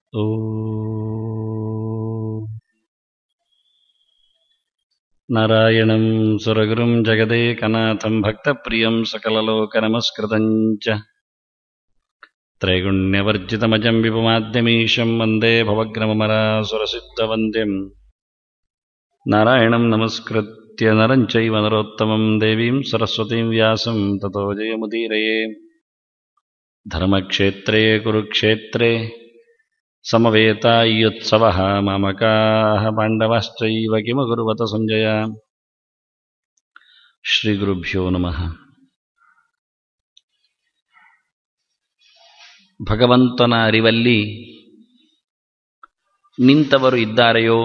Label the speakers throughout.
Speaker 1: ನಾರಾಯಣಂ ಸುರಗುರುಂ ಜಗದೇಕನಾಥಂ ಭಕ್ತಪ್ರಿಯಂ ಸಕಲಲೋಕನಮಸ್ಕೃತಂ ಚ ತ್ರೈಗುಣ್ಯವರ್ಜಿತಮಜಂ ವಿಪುಮಾದ್ಯಮೀಶಂ ವಂದೇ ಭವಗ್ರಮಮರಾಸುರಸಿದ್ಧವಂದ್ಯಂ ನಾರಾಯಣಂ ನಮಸ್ಕೃತ್ಯ ನರಂ ಚೈವ ನರೋತ್ತಮಂ ದೇವೀಂ ಸರಸ್ವತೀಂ ವ್ಯಾಸಂ ತತೋ ಜಯಮುದೀರಯೇ. ಧರ್ಮಕ್ಷೇತ್ರೇ ಕುರುಕ್ಷೇತ್ರೇ ಸಮವೇತಾಯುತ್ಸವಃ ಮಾಮಕಾಃ ಪಾಂಡವಶ್ಚೈವ ಕಿಮಕುರ್ವತ ಸಂಜಯ. ಶ್ರೀ ಗುರುಭ್ಯೋ ನಮಃ. ಭಗವಂತನ ಅರಿವಲ್ಲಿ ನಿಂತವರು ಇದ್ದಾರೆಯೋ?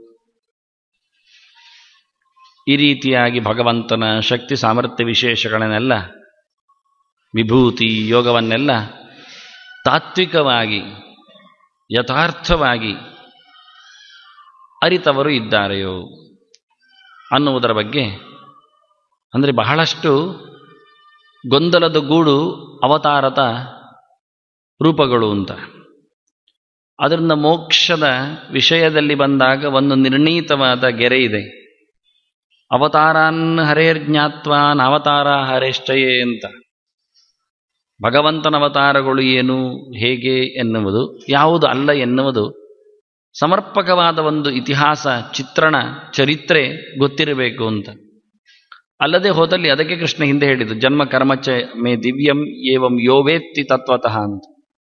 Speaker 1: ಈ ರೀತಿಯಾಗಿ ಭಗವಂತನ ಶಕ್ತಿ ಸಾಮರ್ಥ್ಯ ವಿಶೇಷಗಳನ್ನೆಲ್ಲ, ವಿಭೂತಿ ಯೋಗವನ್ನೆಲ್ಲ ತಾತ್ವಿಕವಾಗಿ ಯಥಾರ್ಥವಾಗಿ ಅರಿತವರು ಇದ್ದಾರೆಯೋ ಅನ್ನುವುದರ ಬಗ್ಗೆ, ಅಂದರೆ ಬಹಳಷ್ಟು ಗೊಂದಲದ ಗೂಡು ಅವತಾರದ ರೂಪಗಳು ಅಂತ. ಅದರಿಂದ ಮೋಕ್ಷದ ವಿಷಯದಲ್ಲಿ ಬಂದಾಗ ಒಂದು ನಿರ್ಣೀತವಾದ ಗೆರೆ ಇದೆ. ಅವತಾರಾನ್ ಹರೇರ್ಜ್ಞಾತ್ವಾನ್ ಅವತಾರ ಹರೇಷ್ಟಯೇ ಅಂತ. ಭಗವಂತನ ಅವತಾರಗಳು ಏನು, ಹೇಗೆ ಎನ್ನುವುದು, ಯಾವುದು ಅಲ್ಲ ಎನ್ನುವುದು ಸಮರ್ಪಕವಾದ ಒಂದು ಇತಿಹಾಸ, ಚಿತ್ರಣ, ಚರಿತ್ರೆ ಗೊತ್ತಿರಬೇಕು ಅಂತ. ಅಲ್ಲದೆ ಹೋದಲ್ಲಿ ಅದಕ್ಕೆ ಕೃಷ್ಣ ಹಿಂದೆ ಹೇಳಿದ್ದು, ಜನ್ಮ ಕರ್ಮಚ ಮೇ ದಿವ್ಯಂ ಏವಂ ಯೋವೇತ್ತಿ ತತ್ವತಃ ಅಂತ.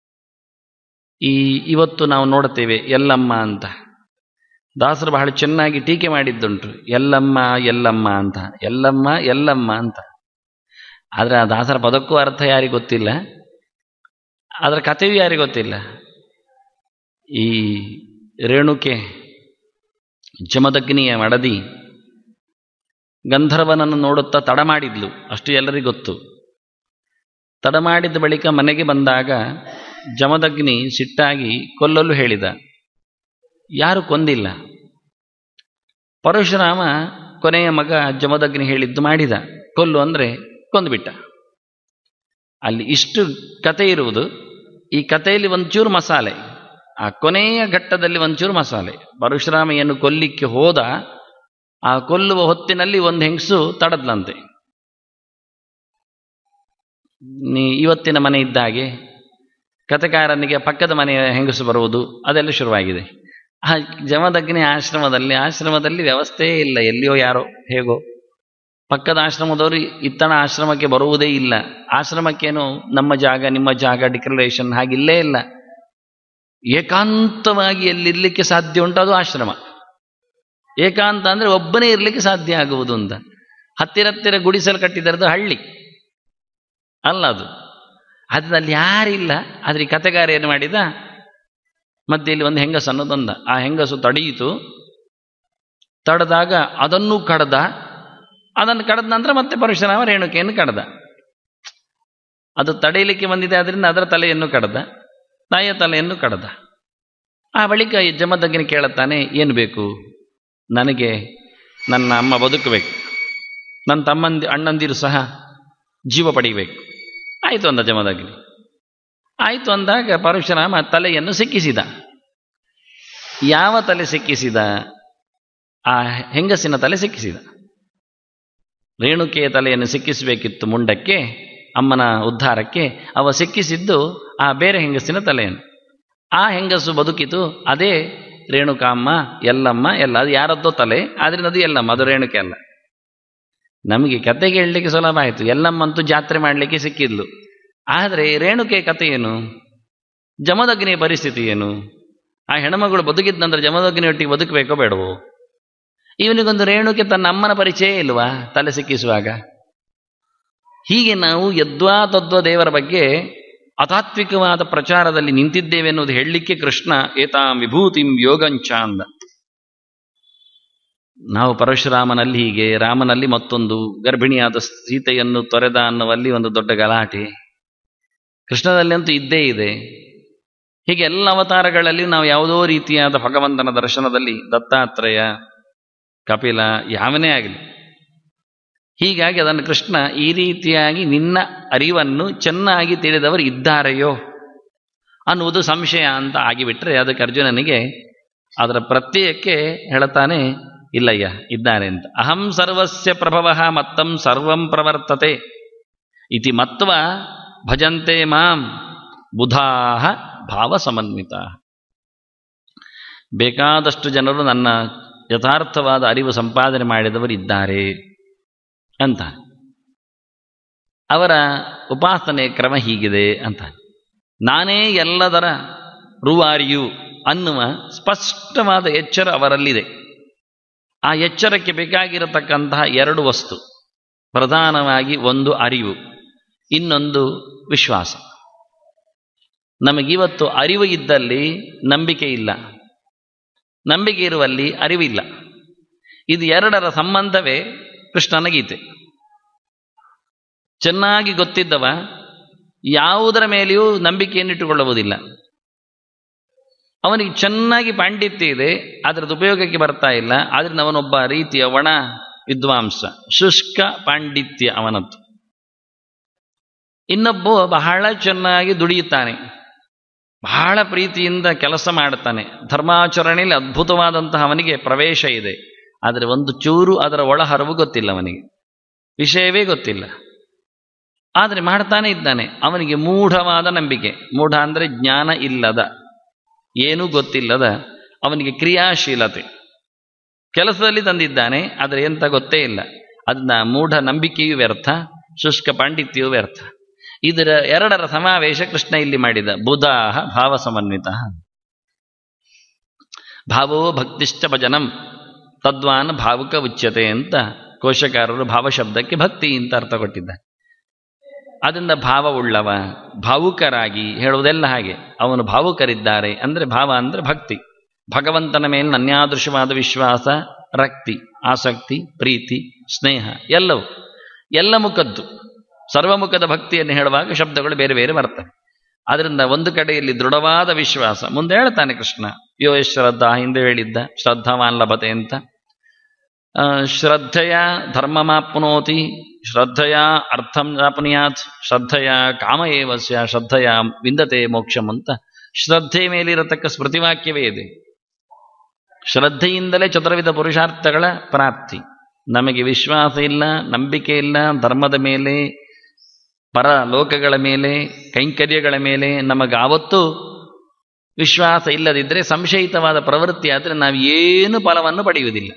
Speaker 1: ಇವತ್ತು ನಾವು ನೋಡ್ತೇವೆ ಎಲ್ಲಮ್ಮ ಅಂತ. ದಾಸರು ಬಹಳ ಚೆನ್ನಾಗಿ ಟೀಕೆ ಮಾಡಿದ್ದುಂಟು. ಎಲ್ಲಮ್ಮ ಎಲ್ಲಮ್ಮ ಅಂತ, ಎಲ್ಲಮ್ಮ ಎಲ್ಲಮ್ಮ ಅಂತ. ಆದರೆ ಆ ದಾಸರ ಪದಕ್ಕೂ ಅರ್ಥ ಯಾರಿಗೆ ಗೊತ್ತಿಲ್ಲ, ಅದರ ಕಥೆಯೂ ಯಾರಿಗೆ ಗೊತ್ತಿಲ್ಲ. ಈ ರೇಣುಕೆ ಜಮದಗ್ನಿಯ ಮಡದಿ ಗಂಧರ್ವನನ್ನು ನೋಡುತ್ತಾ ತಡ ಮಾಡಿದ್ಲು, ಅಷ್ಟು ಎಲ್ಲರಿಗೂ ಗೊತ್ತು. ತಡ ಮಾಡಿದ ಬಳಿಕ ಮನೆಗೆ ಬಂದಾಗ ಜಮದಗ್ನಿ ಸಿಟ್ಟಾಗಿ ಕೊಲ್ಲಲು ಹೇಳಿದ. ಯಾರು ಕೊಂದಿಲ್ಲ. ಪರಶುರಾಮ ಕೊನೆಯ ಮಗ ಜಮದಗ್ನಿ ಹೇಳಿದ್ದು ಮಾಡಿದ, ಕೊಲ್ಲು ಅಂದರೆ ಕೊಂದುಬಿಟ್ಟ. ಅಲ್ಲಿ ಇಷ್ಟು ಕತೆ ಇರುವುದು. ಈ ಕಥೆಯಲ್ಲಿ ಒಂಚೂರು ಮಸಾಲೆ, ಆ ಕೊನೆಯ ಘಟ್ಟದಲ್ಲಿ ಒಂಚೂರು ಮಸಾಲೆ. ಪರಶುರಾಮ ಏನು ಕೊಲ್ಲಿಕ್ಕೆ ಹೋದ, ಆ ಕೊಲ್ಲುವ ಹೊತ್ತಿನಲ್ಲಿ ಒಂದು ಹೆಂಗಸು ತಡದ್ಲಂತೆ. ಇವತ್ತಿನ ಮನೆ ಇದ್ದಾಗೆ ಕಥೆಕಾರನಿಗೆ ಪಕ್ಕದ ಮನೆಯ ಹೆಂಗಸು ಬರುವುದು, ಅದೆಲ್ಲ ಶುರುವಾಗಿದೆ. ಆ ಜಮದಗ್ನಿ ಆಶ್ರಮದಲ್ಲಿ ವ್ಯವಸ್ಥೆಯೇ ಇಲ್ಲ. ಎಲ್ಲಿಯೋ ಯಾರೋ ಹೇಗೋ ಪಕ್ಕದ ಆಶ್ರಮದವರು ಇತ್ತಣ ಆಶ್ರಮಕ್ಕೆ ಬರುವುದೇ ಇಲ್ಲ. ಆಶ್ರಮಕ್ಕೇನು ನಮ್ಮ ಜಾಗ ನಿಮ್ಮ ಜಾಗ ಡಿಕ್ಲರೇಷನ್ ಹಾಗಿಲ್ಲೇ ಇಲ್ಲ. ಏಕಾಂತವಾಗಿ ಎಲ್ಲಿರ್ಲಿಕ್ಕೆ ಸಾಧ್ಯ ಉಂಟು ಅದು ಆಶ್ರಮ. ಏಕಾಂತ ಅಂದರೆ ಒಬ್ಬನೇ ಇರಲಿಕ್ಕೆ ಸಾಧ್ಯ ಆಗುವುದು ಅಂತ. ಹತ್ತಿರ ಗುಡಿಸಲು ಕಟ್ಟಿದರದು ಹಳ್ಳಿ ಅಲ್ಲ ಅದು. ಅದರಲ್ಲಿ ಯಾರಿಲ್ಲ. ಆದರೆ ಈ ಕಥೆಗಾರ ಏನು ಮಾಡಿದ, ಮಧ್ಯೆಯಲ್ಲಿ ಒಂದು ಹೆಂಗಸನ್ನು ತಂದ. ಆ ಹೆಂಗಸು ತಡೆಯಿತು. ತಡೆದಾಗ ಅದನ್ನು ಕಡ್ದ. ಅದನ್ನು ಕಡ್ದ ನಂತರ ಮತ್ತೆ ಪರಶುರಾಮ ರೇಣುಕೆಯನ್ನು ಕಡ್ದ. ಅದು ತಡೆಯಲಿಕ್ಕೆ ಬಂದಿದೆ, ಅದರಿಂದ ಅದರ ತಲೆಯನ್ನು ಕಡ್ದ, ತಾಯಿಯ ತಲೆಯನ್ನು ಕಡ್ದ. ಆ ಬಳಿಕ ಜಮದಗ್ನಿ ಕೇಳುತ್ತಾನೆ, ಏನು ಬೇಕು ನನಗೆ? ನನ್ನ ಅಮ್ಮ ಬದುಕಬೇಕು, ನನ್ನ ಅಣ್ಣಂದಿರು ಸಹ ಜೀವ ಪಡೀಬೇಕು. ಆಯಿತು ಅಂದ ಜಮದಗ್ನಿ. ಆಯಿತು ಅಂದಾಗ ಪರಶುರಾಮ ತಲೆಯನ್ನು ಸಿಕ್ಕಿಸಿದ. ಯಾವ ತಲೆ ಸಿಕ್ಕಿಸಿದ? ಆ ಹೆಂಗಸಿನ ತಲೆ ಸಿಕ್ಕಿಸಿದ. ರೇಣುಕೆಯ ತಲೆಯನ್ನು ಸಿಕ್ಕಿಸಬೇಕಿತ್ತು ಮುಂಡಕ್ಕೆ, ಅಮ್ಮನ ಉದ್ಧಾರಕ್ಕೆ. ಅವ ಸಿಕ್ಕಿಸಿದ್ದು ಆ ಬೇರೆ ಹೆಂಗಸಿನ ತಲೆಯನ್ನು. ಆ ಹೆಂಗಸು ಬದುಕಿತು. ಅದೇ ರೇಣುಕಾಮ್ಮ, ಎಲ್ಲಮ್ಮ ಎಲ್ಲ. ಅದು ಯಾರದ್ದೋ ತಲೆ, ಆದ್ರಿಂದ ಅದು ಎಲ್ಲಮ್ಮ, ಅದು ರೇಣುಕೆ ಅಲ್ಲ. ನಮಗೆ ಕತೆ ಕೇಳಲಿಕ್ಕೆ ಸುಲಭ ಆಯಿತು. ಎಲ್ಲಮ್ಮಂತೂ ಜಾತ್ರೆ ಮಾಡಲಿಕ್ಕೆ ಸಿಕ್ಕಿದ್ಲು. ಆದರೆ ರೇಣುಕೆ ಕತೆ ಏನು? ಜಮದಗ್ನಿಯ ಪರಿಸ್ಥಿತಿ ಏನು? ಆ ಹೆಣ್ಮಗಳು ಬದುಕಿದ ನಂತರ ಜಮದಗ್ನಿಯೊಟ್ಟಿಗೆ ಬದುಕಬೇಕೋ ಬೇಡವೋ? ಇವನಿಗೊಂದು ರೇಣುಕೆ ತನ್ನ ಅಮ್ಮನ ಪರಿಚಯ ಇಲ್ವಾ ತಲೆ ಸಿಕ್ಕಿಸುವಾಗ? ಹೀಗೆ ನಾವು ಯದ್ವಾ ತದ್ವಾ ದೇವರ ಬಗ್ಗೆ ಅತಾತ್ವಿಕವಾದ ಪ್ರಚಾರದಲ್ಲಿ ನಿಂತಿದ್ದೇವೆ ಎನ್ನುವುದು ಹೇಳಲಿಕ್ಕೆ ಕೃಷ್ಣ ಏತಾಂ ವಿಭೂತಿಂ ಯೋಗಂಚ ಅಂದ. ನಾವು ಪರಶುರಾಮನಲ್ಲಿ ಹೀಗೆ, ರಾಮನಲ್ಲಿ ಮತ್ತೊಂದು, ಗರ್ಭಿಣಿಯಾದ ಸೀತೆಯನ್ನು ತೊರೆದ ಅನ್ನುವಲ್ಲಿ ಒಂದು ದೊಡ್ಡ ಗಲಾಟೆ. ಕೃಷ್ಣನಲ್ಲಿ ಅಂತೂ ಇದ್ದೇ ಇದೆ. ಹೀಗೆ ಎಲ್ಲ ಅವತಾರಗಳಲ್ಲಿ ನಾವು ಯಾವುದೋ ರೀತಿಯಾದ ಭಗವಂತನ ದರ್ಶನದಲ್ಲಿ, ದತ್ತಾತ್ರೇಯ, ಕಪಿಲ, ಯಾವನೇ ಆಗಲಿ, ಹೀಗಾಗಿ ಅದನ್ನು ಕೃಷ್ಣ ಈ ರೀತಿಯಾಗಿ ನಿನ್ನ ಅರಿವನ್ನು ಚೆನ್ನಾಗಿ ತಿಳಿದವರು ಇದ್ದಾರೆಯೋ ಅನ್ನುವುದು ಸಂಶಯ ಅಂತ ಆಗಿಬಿಟ್ರೆ ಅದಕ್ಕೆ ಅರ್ಜುನನಿಗೆ ಅದರ ಪ್ರತ್ಯಯಕ್ಕೆ ಹೇಳುತ್ತಾನೆ, ಇಲ್ಲಯ್ಯ ಇದ್ದಾನೆ ಅಂತ. ಅಹಂ ಸರ್ವಸ್ಯ ಪ್ರಭವಃ ಮತ್ತಂ ಸರ್ವಂ ಪ್ರವರ್ತತೆ ಇತಿ ಮತ್ವ ಭಜಂತೆ ಮಾಂ ಬುಧಾಃ ಭಾವಸಮನ್ವಿತ. ಬೇಕಾದಷ್ಟು ಜನರು ನನ್ನ ಯಥಾರ್ಥವಾದ ಅರಿವು ಸಂಪಾದನೆ ಮಾಡಿದವರಿದ್ದಾರೆ ಅಂತ. ಅವರ ಉಪಾಸನೆ ಕ್ರಮ ಹೀಗಿದೆ ಅಂತ. ನಾನೇ ಎಲ್ಲದರ ರೂವಾರಿಯು ಅನ್ನುವ ಸ್ಪಷ್ಟವಾದ ಎಚ್ಚರ ಅವರಲ್ಲಿದೆ. ಆ ಎಚ್ಚರಕ್ಕೆ ಬೇಕಾಗಿರತಕ್ಕಂತಹ ಎರಡು ವಸ್ತು, ಪ್ರಧಾನವಾಗಿ ಒಂದು ಅರಿವು, ಇನ್ನೊಂದು ವಿಶ್ವಾಸ. ನಮಗಿವತ್ತು ಅರಿವು ಇದ್ದಲ್ಲಿ ನಂಬಿಕೆ ಇಲ್ಲ, ನಂಬಿಕೆ ಇರುವಲ್ಲಿ ಅರಿವಿಲ್ಲ. ಇದು ಎರಡರ ಸಂಬಂಧವೇ ಕೃಷ್ಣನ ಗೀತೆ. ಚೆನ್ನಾಗಿ ಗೊತ್ತಿದ್ದವ ಯಾವುದರ ಮೇಲೆಯೂ ನಂಬಿಕೆಯನ್ನಿಟ್ಟುಕೊಳ್ಳುವುದಿಲ್ಲ. ಅವನಿಗೆ ಚೆನ್ನಾಗಿ ಪಾಂಡಿತ್ಯ ಇದೆ, ಅದರದ್ದು ಉಪಯೋಗಕ್ಕೆ ಬರ್ತಾ ಇಲ್ಲ. ಆದ್ದರಿಂದ ಅವನೊಬ್ಬ ರೀತಿಯ ಒಣ ವಿದ್ವಾಂಸ, ಶುಷ್ಕ ಪಾಂಡಿತ್ಯ ಅವನದ್ದು. ಇನ್ನೊಬ್ಬ ಬಹಳ ಚೆನ್ನಾಗಿ ದುಡಿಯುತ್ತಾನೆ, ಬಹಳ ಪ್ರೀತಿಯಿಂದ ಕೆಲಸ ಮಾಡುತ್ತಾನೆ, ಧರ್ಮಾಚರಣೆಯಲ್ಲಿ ಅದ್ಭುತವಾದಂತಹ ಅವನಿಗೆ ಪ್ರವೇಶ ಇದೆ. ಆದರೆ ಒಂದು ಚೂರು ಅದರ ಒಳಹರವು ಗೊತ್ತಿಲ್ಲ, ಅವನಿಗೆ ವಿಷಯವೇ ಗೊತ್ತಿಲ್ಲ. ಆದರೆ ಮಾಡ್ತಾನೆ ಇದ್ದಾನೆ. ಅವನಿಗೆ ಮೂಢವಾದ ನಂಬಿಕೆ. ಮೂಢ ಅಂದರೆ ಜ್ಞಾನ ಇಲ್ಲದ, ಏನೂ ಗೊತ್ತಿಲ್ಲದ, ಅವನಿಗೆ ಕ್ರಿಯಾಶೀಲತೆ. ಕೆಲಸದಲ್ಲಿ ತಂದಿದ್ದಾನೆ, ಆದರೆ ಎಂತ ಗೊತ್ತೇ ಇಲ್ಲ. ಅದನ್ನ ಮೂಢ ನಂಬಿಕೆಯೂ ವ್ಯರ್ಥ, ಶುಷ್ಕ ಪಾಂಡಿತ್ಯವೂ ವ್ಯರ್ಥ. ಇದರ ಎರಡರ ಸಮಾವೇಶ ಕೃಷ್ಣ ಇಲ್ಲಿ ಮಾಡಿದ. ಬುಧಾಃ ಭಾವ ಸಮನ್ವಿತ. ಭಾವೋ ಭಕ್ತಿಶ್ಚ ಭಜನಂ ತದ್ವಾನ್ ಭಾವುಕ ಉಚ್ಯತೆ ಅಂತ ಕೋಶಕಾರರು ಭಾವಶಬ್ದಕ್ಕೆ ಭಕ್ತಿ ಅಂತ ಅರ್ಥ ಕೊಟ್ಟಿದ್ದಾರೆ. ಅದರಿಂದ ಭಾವವುಳ್ಳವ, ಭಾವುಕರಾಗಿ ಹೇಳುವುದೆಲ್ಲ ಹಾಗೆ. ಅವನು ಭಾವುಕರಿದ್ದಾರೆ ಅಂದರೆ ಭಾವ ಅಂದರೆ ಭಕ್ತಿ. ಭಗವಂತನ ಮೇಲೆ ಅನ್ಯಾದೃಶವಾದ ವಿಶ್ವಾಸ, ರಕ್ತಿ, ಆಸಕ್ತಿ, ಪ್ರೀತಿ, ಸ್ನೇಹ ಎಲ್ಲವೂ ಎಲ್ಲ ಮುಖದ್ದು. ಸರ್ವಮುಖದ ಭಕ್ತಿಯನ್ನು ಹೇಳುವಾಗ ಶಬ್ದಗಳು ಬೇರೆ ಬೇರೆ ಬರ್ತವೆ. ಅದರಿಂದ ಒಂದು ಕಡೆಯಲ್ಲಿ ದೃಢವಾದ ವಿಶ್ವಾಸ. ಮುಂದೆ ಹೇಳ್ತಾನೆ ಕೃಷ್ಣ, ಯೋ ಶ್ರದ್ಧಾ, ಹಿಂದೆ ಹೇಳಿದ್ದ ಶ್ರದ್ಧಾವಾನ್ ಲಭತೆ ಅಂತ. ಶ್ರದ್ಧೆಯ ಧರ್ಮಮಾಪ್ನೋತಿ, ಶ್ರದ್ಧೆಯ ಅರ್ಥಂ ಆಪ್ನುಯಾತ್, ಶ್ರದ್ಧೆಯ ಕಾಮ ಏವಸ್ಯ, ಶ್ರದ್ಧೆಯ ವಿಂದತೆ ಮೋಕ್ಷಂ ಅಂತ ಶ್ರದ್ಧೆ ಮೇಲಿರತಕ್ಕ ಸ್ಮೃತಿವಾಕ್ಯವೇ ಇದೆ. ಶ್ರದ್ಧೆಯಿಂದಲೇ ಚತುರ್ವಿಧ ಪುರುಷಾರ್ಥಗಳ ಪ್ರಾಪ್ತಿ. ನಮಗೆ ವಿಶ್ವಾಸ ಇಲ್ಲ, ನಂಬಿಕೆ ಇಲ್ಲ ಧರ್ಮದ ಮೇಲೆ, ಪರ ಲೋಕಗಳ ಮೇಲೆ, ಕೈಂಕರ್ಯಗಳ ಮೇಲೆ ನಮಗಾವತ್ತೂ ವಿಶ್ವಾಸ ಇಲ್ಲದಿದ್ದರೆ ಸಂಶಯಿತವಾದ ಪ್ರವೃತ್ತಿ ಆದರೆ ನಾವು ಏನು ಫಲವನ್ನು ಪಡೆಯುವುದಿಲ್ಲ.